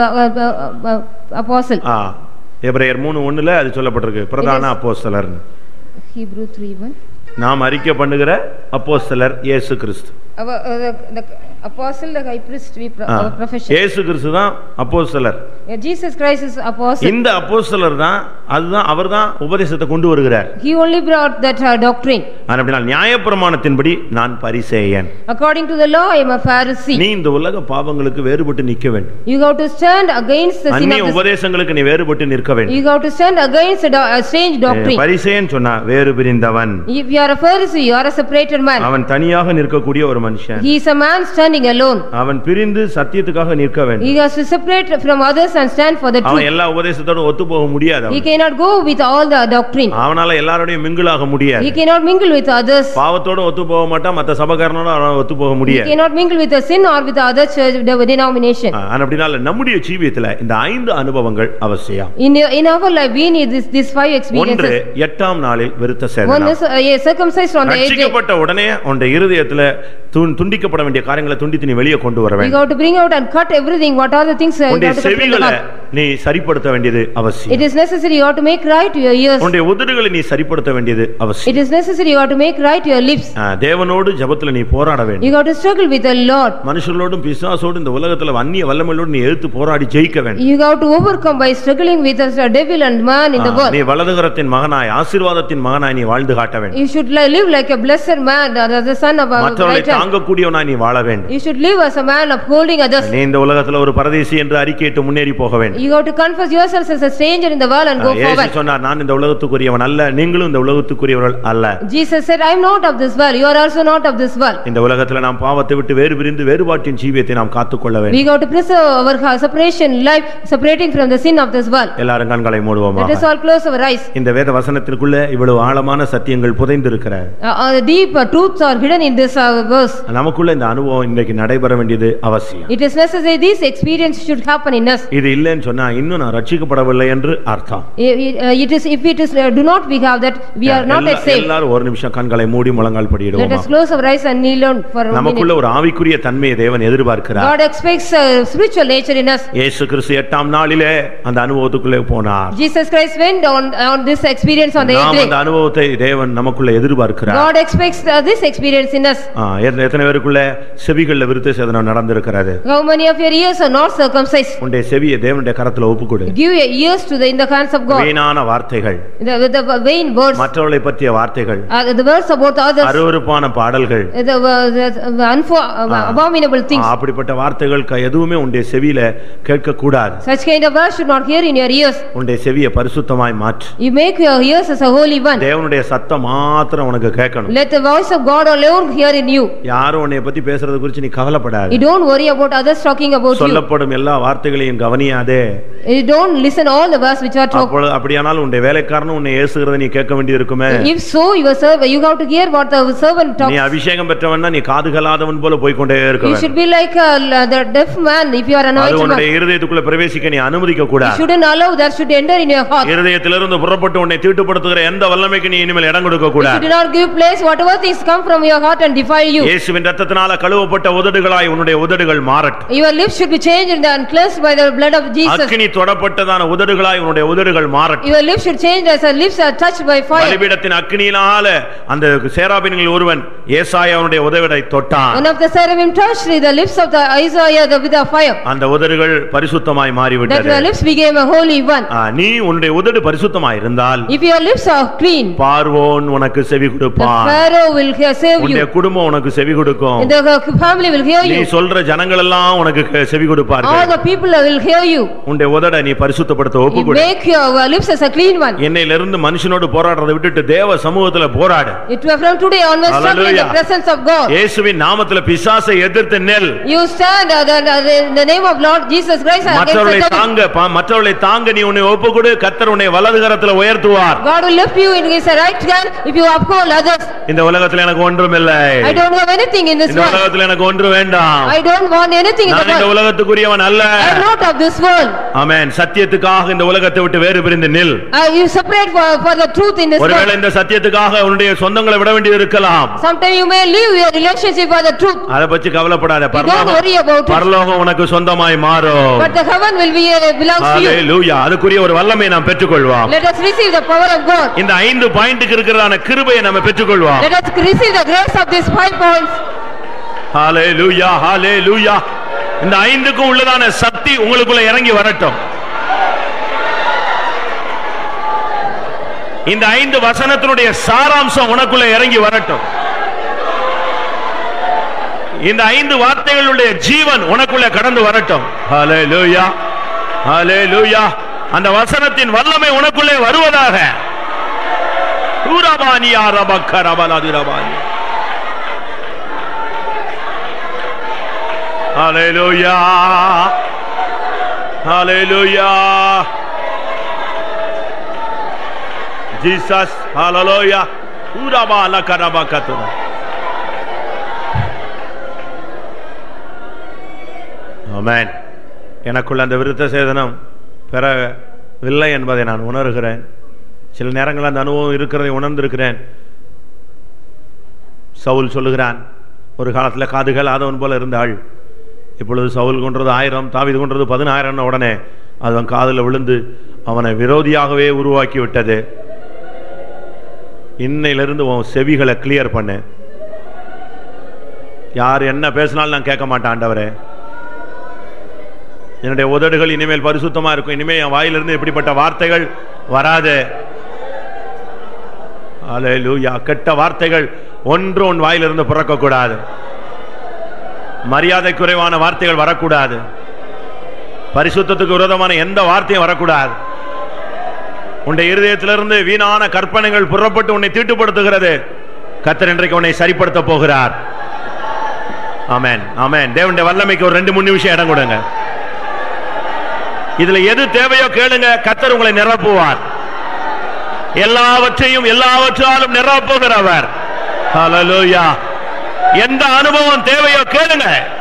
Speaker 2: apostle.
Speaker 1: ஆ எபிரேயர் மூன்று ஒன்று அது சொல்லப்பட்டிருக்கு பிரதான அப்போஸ்தலர்.
Speaker 2: Hebrew three one.
Speaker 1: நாம் அறிக்கை பண்ணுகிற அப்போஸ்தலர் இயேசு கிறிஸ்து.
Speaker 2: Our uh, the, the apostle the high priest we pro, our profession.
Speaker 1: இயேசு கிறிஸ்து தான் அப்போஸ்தலர்.
Speaker 2: Jesus Christ is apostle.
Speaker 1: இந்த அப்போஸ்தலர் தான் அதுதான் அவர்தான் உபதேசத்தை கொண்டு வருகிறார்.
Speaker 2: He only brought that uh, doctrine.
Speaker 1: அப்படினா நியாயப்பிரமாணத்தின்படி நான் பரிசேயன்.
Speaker 2: According to the law I am a Pharisee.
Speaker 1: நீ இந்த உலக பாவங்களுக்கு வேறுபட்டு நிக்க வேண்டும்.
Speaker 2: You have to stand against the sin of
Speaker 1: அந்நிய உபதேசங்களுக்கு நீ வேறுபட்டு நிற்க வேண்டும்.
Speaker 2: You have to stand against a, a strange doctrine.
Speaker 1: பரிசேயன் சொன்னா வேறு பிரிந்தவன்.
Speaker 2: If you are a Pharisee you are a separated man.
Speaker 1: அவன் தனியாக நிற்கக்கூடிய ஒரு மனுஷன்.
Speaker 2: He is a man standing alone.
Speaker 1: அவன் பிரிந்து சத்தியத்துக்காக நிற்க வேண்டும்.
Speaker 2: He has to separate from others and stand for the truth.
Speaker 1: அவன் எல்லா உபதேசத்தோட ஒத்து போக முடியாது.
Speaker 2: He cannot go with all the doctrine.
Speaker 1: அவனால எல்லாரோடையும் மிங்கிள் ஆக முடியாது.
Speaker 2: He cannot mingle with others.
Speaker 1: பாவத்தோட ஒத்து போக மாட்டான் மத்த சபகாரனோட ஒத்து போக முடியாது.
Speaker 2: He cannot mingle with the sin or with the other church denomination.
Speaker 1: அப்படினால நம்முடைய ஜீவியத்துல இந்த ஐந்து அனுபவங்கள் அவசியம்.
Speaker 2: In in our life we need this this five experiences.
Speaker 1: ஒன்று எட்டாம் நாளில் விருத்த சேதனம்.
Speaker 2: One is uh, circumcised on the eighth day.
Speaker 1: ரட்சிக்கப்பட்ட உடனே உன்னுடைய இருதயத்துல துண்டிக்கப்பட வேண்டிய காரியங்களை துண்டித்து நீ வெளியே கொண்டு வர வேண்டும்.
Speaker 2: You got to bring out and cut everything what are the things you got to cut.
Speaker 1: நீ சரிப்படுத்த வேண்டியது அவசியம்.
Speaker 2: It is necessary you have to make right your ears.
Speaker 1: உன்னுடைய உதடுகளை நீ சரிப்படுத்த வேண்டியது அவசியம்.
Speaker 2: It is necessary you have to make right your lips.
Speaker 1: தேவனோடு ஜெபத்துல நீ போராட வேண்டும்.
Speaker 2: You got to struggle with the Lord.
Speaker 1: மனுஷர்களோடும் பிசாசோடும் இந்த உலகத்துல அந்நிய வல்லமையோடு நீ எதிர்த்து போராடி ஜெயிக்க வேண்டும்.
Speaker 2: You got to overcome by struggling with the devil and man in the world.
Speaker 1: நீ வலதுகரத்தின் மகனாய் ஆசீர்வாதத்தின் மகனாய் நீ வாழ்ந்து காட்ட வேண்டும்.
Speaker 2: You should live like a blessed man man, as a son of a
Speaker 1: மற்றவர்களை
Speaker 2: right hand.
Speaker 1: தாங்கக்கூடியவனாய் நீ வாழ வேண்டும்.
Speaker 2: You should live as a man upholding others.
Speaker 1: நீ இந்த உலகத்துல ஒரு பரதேசி என்று அறிக்கையிட்டு முன்னேறி போக வேண்டும்.
Speaker 2: You have to confess yourself as a stranger in the world and go
Speaker 1: இயேசு
Speaker 2: forward.
Speaker 1: சொன்னார், நான் இந்த உலகத்துக்குரியவன் அல்ல, நீங்களும் இந்த உலகத்துக்குரியவர்கள் அல்ல.
Speaker 2: Jesus said, I am not of this world, you are also not of this world.
Speaker 1: இந்த உலகத்துல நாம் பாவத்தை விட்டு வேறு பிரிந்து வேறுபாட்டின் ஜீவியத்தை நாம் காத்துக்கொள்ள வேண்டும்.
Speaker 2: We have to preserve our separation life, separating from the sin of this world.
Speaker 1: எல்லாரும் கண்களை மூடுவோமா?
Speaker 2: Let us all close our eyes.
Speaker 1: இந்த வேத வசனத்திற்குள்ள இவ்வளவு ஆழமான சத்தியங்கள் புதைந்திருக்கிறது.
Speaker 2: Uh, uh, the deep uh, truths are hidden in this uh, verse.
Speaker 1: நமக்குள்ள இந்த அனுபவம் இன்றைக்கு நடைபெற வேண்டியது அவசியம்.
Speaker 2: It is necessary this experience should happen in us.
Speaker 1: இது இல்லைன்னு சொன்னா இன்னும் நான் ரட்சிக்கப்படவில்லை என்று அர்த்தம்.
Speaker 2: It is, if it is uh, do not we have that, we are not yet saved.
Speaker 1: எல்லாரும் ஒரு நிமிஷம் கண்களை மூடி முழங்கால் படியிடுவோமா?
Speaker 2: Let us close our eyes and kneel down for a minute.
Speaker 1: நமக்குள்ள ஒரு ஆவிக்குரிய தன்மையை தேவன் எதிர்பார்க்கிறார்.
Speaker 2: God expects uh, spiritual nature in us.
Speaker 1: இயேசு கிறிஸ்து எட்டாம் நாளிலே அந்த அனுபவத்துக்குள்ளே போனார்.
Speaker 2: Jesus Christ went on on this experience on the eighth day.
Speaker 1: அந்த அனுபவத்தை தேவன் நமக்குள்ள எதிர்பார்க்கிறார்.
Speaker 2: God expects uh, this experience in us.
Speaker 1: ஆ, எத்தனை பேருக்குள்ள செவிகள்ல விருத்த சேதனம் நடந்திருக்கிறது?
Speaker 2: How many of your ears are not circumcised?
Speaker 1: உன்னுடைய செவியை தேவனுடைய கரத்துல ஒப்புக்கொடு.
Speaker 2: Give your ears to the in the hands of God.
Speaker 1: வீணான வார்த்தைகள்,
Speaker 2: The, the vain words,
Speaker 1: மற்றவர்களை பற்றிய வார்த்தைகள்,
Speaker 2: uh, the words about others,
Speaker 1: அருவருப்பான பாடல்கள்,
Speaker 2: the, uh, the uh, unfo- uh, abominable things.
Speaker 1: ஆ, அப்படிப்பட்ட வார்த்தைகள் க- எதுவுமே உன்னுடைய செவியில கேட்க கூடாது.
Speaker 2: Such kind of words should not hear in your ears.
Speaker 1: உன்னுடைய செவியை பரிசுத்தமாய் மாற்று.
Speaker 2: You make your ears as a holy one.
Speaker 1: தேவனுடைய சத்தம் மாத்திரம் உனக்கு கேட்கணும்.
Speaker 2: Let the voice of God alone hear in you.
Speaker 1: யாரும் உன்னை பத்தி பேசுறது குறித்து நீ கவலைப்படாத.
Speaker 2: You don't worry about others talking about you.
Speaker 1: சொல்லப்படும் எல்லா வார்த்தைகளையும் கவனியாதே.
Speaker 2: You don't listen all the words which are talked.
Speaker 1: அப்பொழுது அப்படியானால் உன்னுடைய வேலைக்காரனும் உன்னை ஏசுகிறதை நீ கேட்க வேண்டியிருக்குமே.
Speaker 2: If so, your servant, you have to hear what the servant talks.
Speaker 1: நீ அபிஷேகம் பெற்றவன்னா நீ காதுகளாதவன் போல போய் கொண்டே இருக்க
Speaker 2: You
Speaker 1: வேண்டும்.
Speaker 2: should be like a, the deaf man if you are
Speaker 1: அது
Speaker 2: anointed
Speaker 1: உன்னுடைய
Speaker 2: one.
Speaker 1: இருதயத்துக்குள்ள பிரவேசிக்க நீ அனுமதிக்க
Speaker 2: You
Speaker 1: கூடாது.
Speaker 2: shouldn't allow that should enter in your heart.
Speaker 1: இருதயத்திலிருந்து புறப்பட்டு உன்னை தீட்டுப்படுத்துகிற எந்த வல்லமைக்கு நீ இனிமேல் இடம் கொடுக்க
Speaker 2: You
Speaker 1: கூடாது.
Speaker 2: do not give place whatever things come from your heart and defile you.
Speaker 1: இயேசுவின் இரத்தத்தினால கழுவப்பட்ட உதடுகளாய் உன்னுடைய உதடுகள் மாறட்டும்.
Speaker 2: Your lips should be changed and cleansed by the blood of Jesus.
Speaker 1: அக்கினி தொடப்பட்டதான உதடுகளாய் உன்னுடைய உதடுகள் மாறட்டும்.
Speaker 2: Your lips should change as your lips are touched by fire.
Speaker 1: பலிபீடத்தின் அக்கினியினால அந்த சேராபீன்களில் ஒருவன் ஏசாயாவுடைய உதடுகளை தொட்டான்.
Speaker 2: One of the cherubim touched the lips of the Isaiah the- with the fire.
Speaker 1: அந்த உதடுகள் பரிசுத்தமாய்
Speaker 2: That
Speaker 1: மாறிவிட்டது.
Speaker 2: your lips became a holy one.
Speaker 1: ஆ, நீ உன்னுடைய உதடு பரிசுத்தமாய் இருந்தால்
Speaker 2: If your lips are clean,
Speaker 1: பார்வோன் உனக்கு செவி
Speaker 2: the
Speaker 1: கொடுப்பான்.
Speaker 2: Pharaoh will hear- save
Speaker 1: உன்னுடைய
Speaker 2: you.
Speaker 1: குடும்பம் உனக்கு செவி கொடுக்கும்.
Speaker 2: The family will hear
Speaker 1: நீ
Speaker 2: you.
Speaker 1: சொல்ற ஜனங்கள் எல்லாம் உனக்கு கே- செவி
Speaker 2: All
Speaker 1: கொடுப்பார்கள்.
Speaker 2: the people will hear you.
Speaker 1: உன்னுடைய உதட நீ பரிசுத்தப்படுத்த
Speaker 2: You
Speaker 1: ஒப்புக்கொடு.
Speaker 2: make your lips as a clean one.
Speaker 1: என்னையிலிருந்து மனுஷனோடு போராடுறதை விட்டுட்டு தேவ சமூகத்துல போராடு.
Speaker 2: It was from today onwards struggle in the
Speaker 1: Hallelujah.
Speaker 2: presence of God.
Speaker 1: இயேசுவின் நாமத்துல பிசாசை எதிர்த்து நெல்.
Speaker 2: You stand uh, the- the- in the name of Lord Jesus Christ against
Speaker 1: மற்றவர்களை
Speaker 2: the devil.
Speaker 1: தாங்க பா- மற்றவர்களை தாங்க நீ உன்னை ஒப்புக்கொடு. கர்த்தர் உன்னை வலது கரத்துல உயர்த்துவார்.
Speaker 2: God will lift you in his right hand if you uphold others.
Speaker 1: இந்த உலகத்துல எனக்கு ஒன்றும் இல்லை.
Speaker 2: I don't have anything in this
Speaker 1: இந்த
Speaker 2: world.
Speaker 1: உலகத்துல எனக்கு ஒன்று வேண்டாம்.
Speaker 2: I don't want anything in
Speaker 1: நான்
Speaker 2: the
Speaker 1: இந்த
Speaker 2: world.
Speaker 1: உலகத்துக்குரியவன் அல்ல.
Speaker 2: I am not of this world.
Speaker 1: ஆமென். சத்தியத்துக்காக இந்த உலகத்தை விட்டு வேறு பிரிந்து நில்.
Speaker 2: Uh, You separate for for the truth in this
Speaker 1: ஒருவேளை
Speaker 2: world.
Speaker 1: இந்த சத்தியத்துக்காக உன்னுடைய சொந்தங்களை விட வேண்டியது இருக்கலாம்.
Speaker 2: Sometimes you may leave your relationship for the truth.
Speaker 1: அதை பற்றி கவலைப்படாத.
Speaker 2: don't worry about it.
Speaker 1: பரலோகம் உனக்கு சொந்தமாய் மாறும்.
Speaker 2: But the heaven will be uh, belongs to you.
Speaker 1: ஹalleluya. அதுக்குரிய ஒரு வல்லமை நாம் பெற்றுக்கொள்வோம்.
Speaker 2: Let us receive the power of God.
Speaker 1: இந்த ஐந்து பாயிண்ட்க்கு இருக்கிறதான கிருபையை நாம் பெற்றுக்கொள்வோம்.
Speaker 2: Let us receive the grace of these five points.
Speaker 1: ஹalleluya, ஹalleluya. இந்த ஐந்துக்கும் உள்ளதான சக்தி உங்களுக்குள்ள இறங்கி வரட்டும். இந்த ஐந்து வசனத்தினுடைய சாராம்சம் உனக்குள்ள இறங்கி வரட்டும். இந்த ஐந்து வார்த்தைகளுடைய ஜீவன் உனக்குள்ள கடந்து வரட்டும். ஹalleluya, ஹalleluya. அந்த வசனத்தின் வல்லமை உனக்குள்ளே வருவதாக. ஊரபானியா ரபக்கரபலதிரபானி. ஹalleluya, ஹalleluya. Jesus, hallelujah. Urabala karabakatura. Amen. எனக்குள்ள அந்த விருத்த சேதனம் பெறவில்லை என்பதை நான் உணர்கிறேன். சில நேரங்கள் அந்த அனுபவம் இருக்கிறதை உணர்ந்திருக்கிறேன். சவுல் சொல்லுகிறான், ஒரு காலத்தில் காதுகள் ஆதவன் போல இருந்தாள், இப்பொழுது சவுல் கொன்றது ஆயிரம், தாவீது கொன்றது பதினாயிரம். உடனே அவன் காதில் விழுந்து அவனை விரோதியாகவே உருவாக்கி விட்டது. இன்னையிலிருந்து உன் செவிகளை கிளியர் பண்ணு. யார் என்ன பேசினாலும் நான் கேட்க மாட்டேன் ஆண்டவரே. என்னுடைய உதடுகள் இனிமேல் பரிசுத்தமா இருக்கும். இனிமேல் என் வாயிலிருந்து இப்படிப்பட்ட வார்த்தைகள் வராது. ஹalleluya. கெட்ட வார்த்தைகள் ஒன்று உன் வாயிலிருந்து பிறக்க கூடாது. மரியாதை குறைவான வார்த்தைகள் வரக்கூடாது. பரிசுத்தத்துக்கு விரோதமான எந்த வார்த்தையும் வரக்கூடாது. உன்னுடைய இருதயத்திலிருந்து வீணான கற்பனைகள் புறப்பட்டு உன்னை தீட்டுப்படுத்துகிறது. கர்த்தர் இன்றைக்கு உன்னை சரிப்படுத்த போகிறார். ஆமென், ஆமென். தேவனுடைய வல்லமைக்கு ஒரு ரெண்டு மூணு நிமிஷம் இடம் கொடுங்க. இதுல எது தேவையோ கேளுங்க, கர்த்தர் உங்களை நிரப்புவார். எல்லாவற்றையும் எல்லாவற்றாலும் நிரப்புகிறவர். ஹல்லேலூயா. எந்த அனுபவம் தேவையோ கேளுங்க.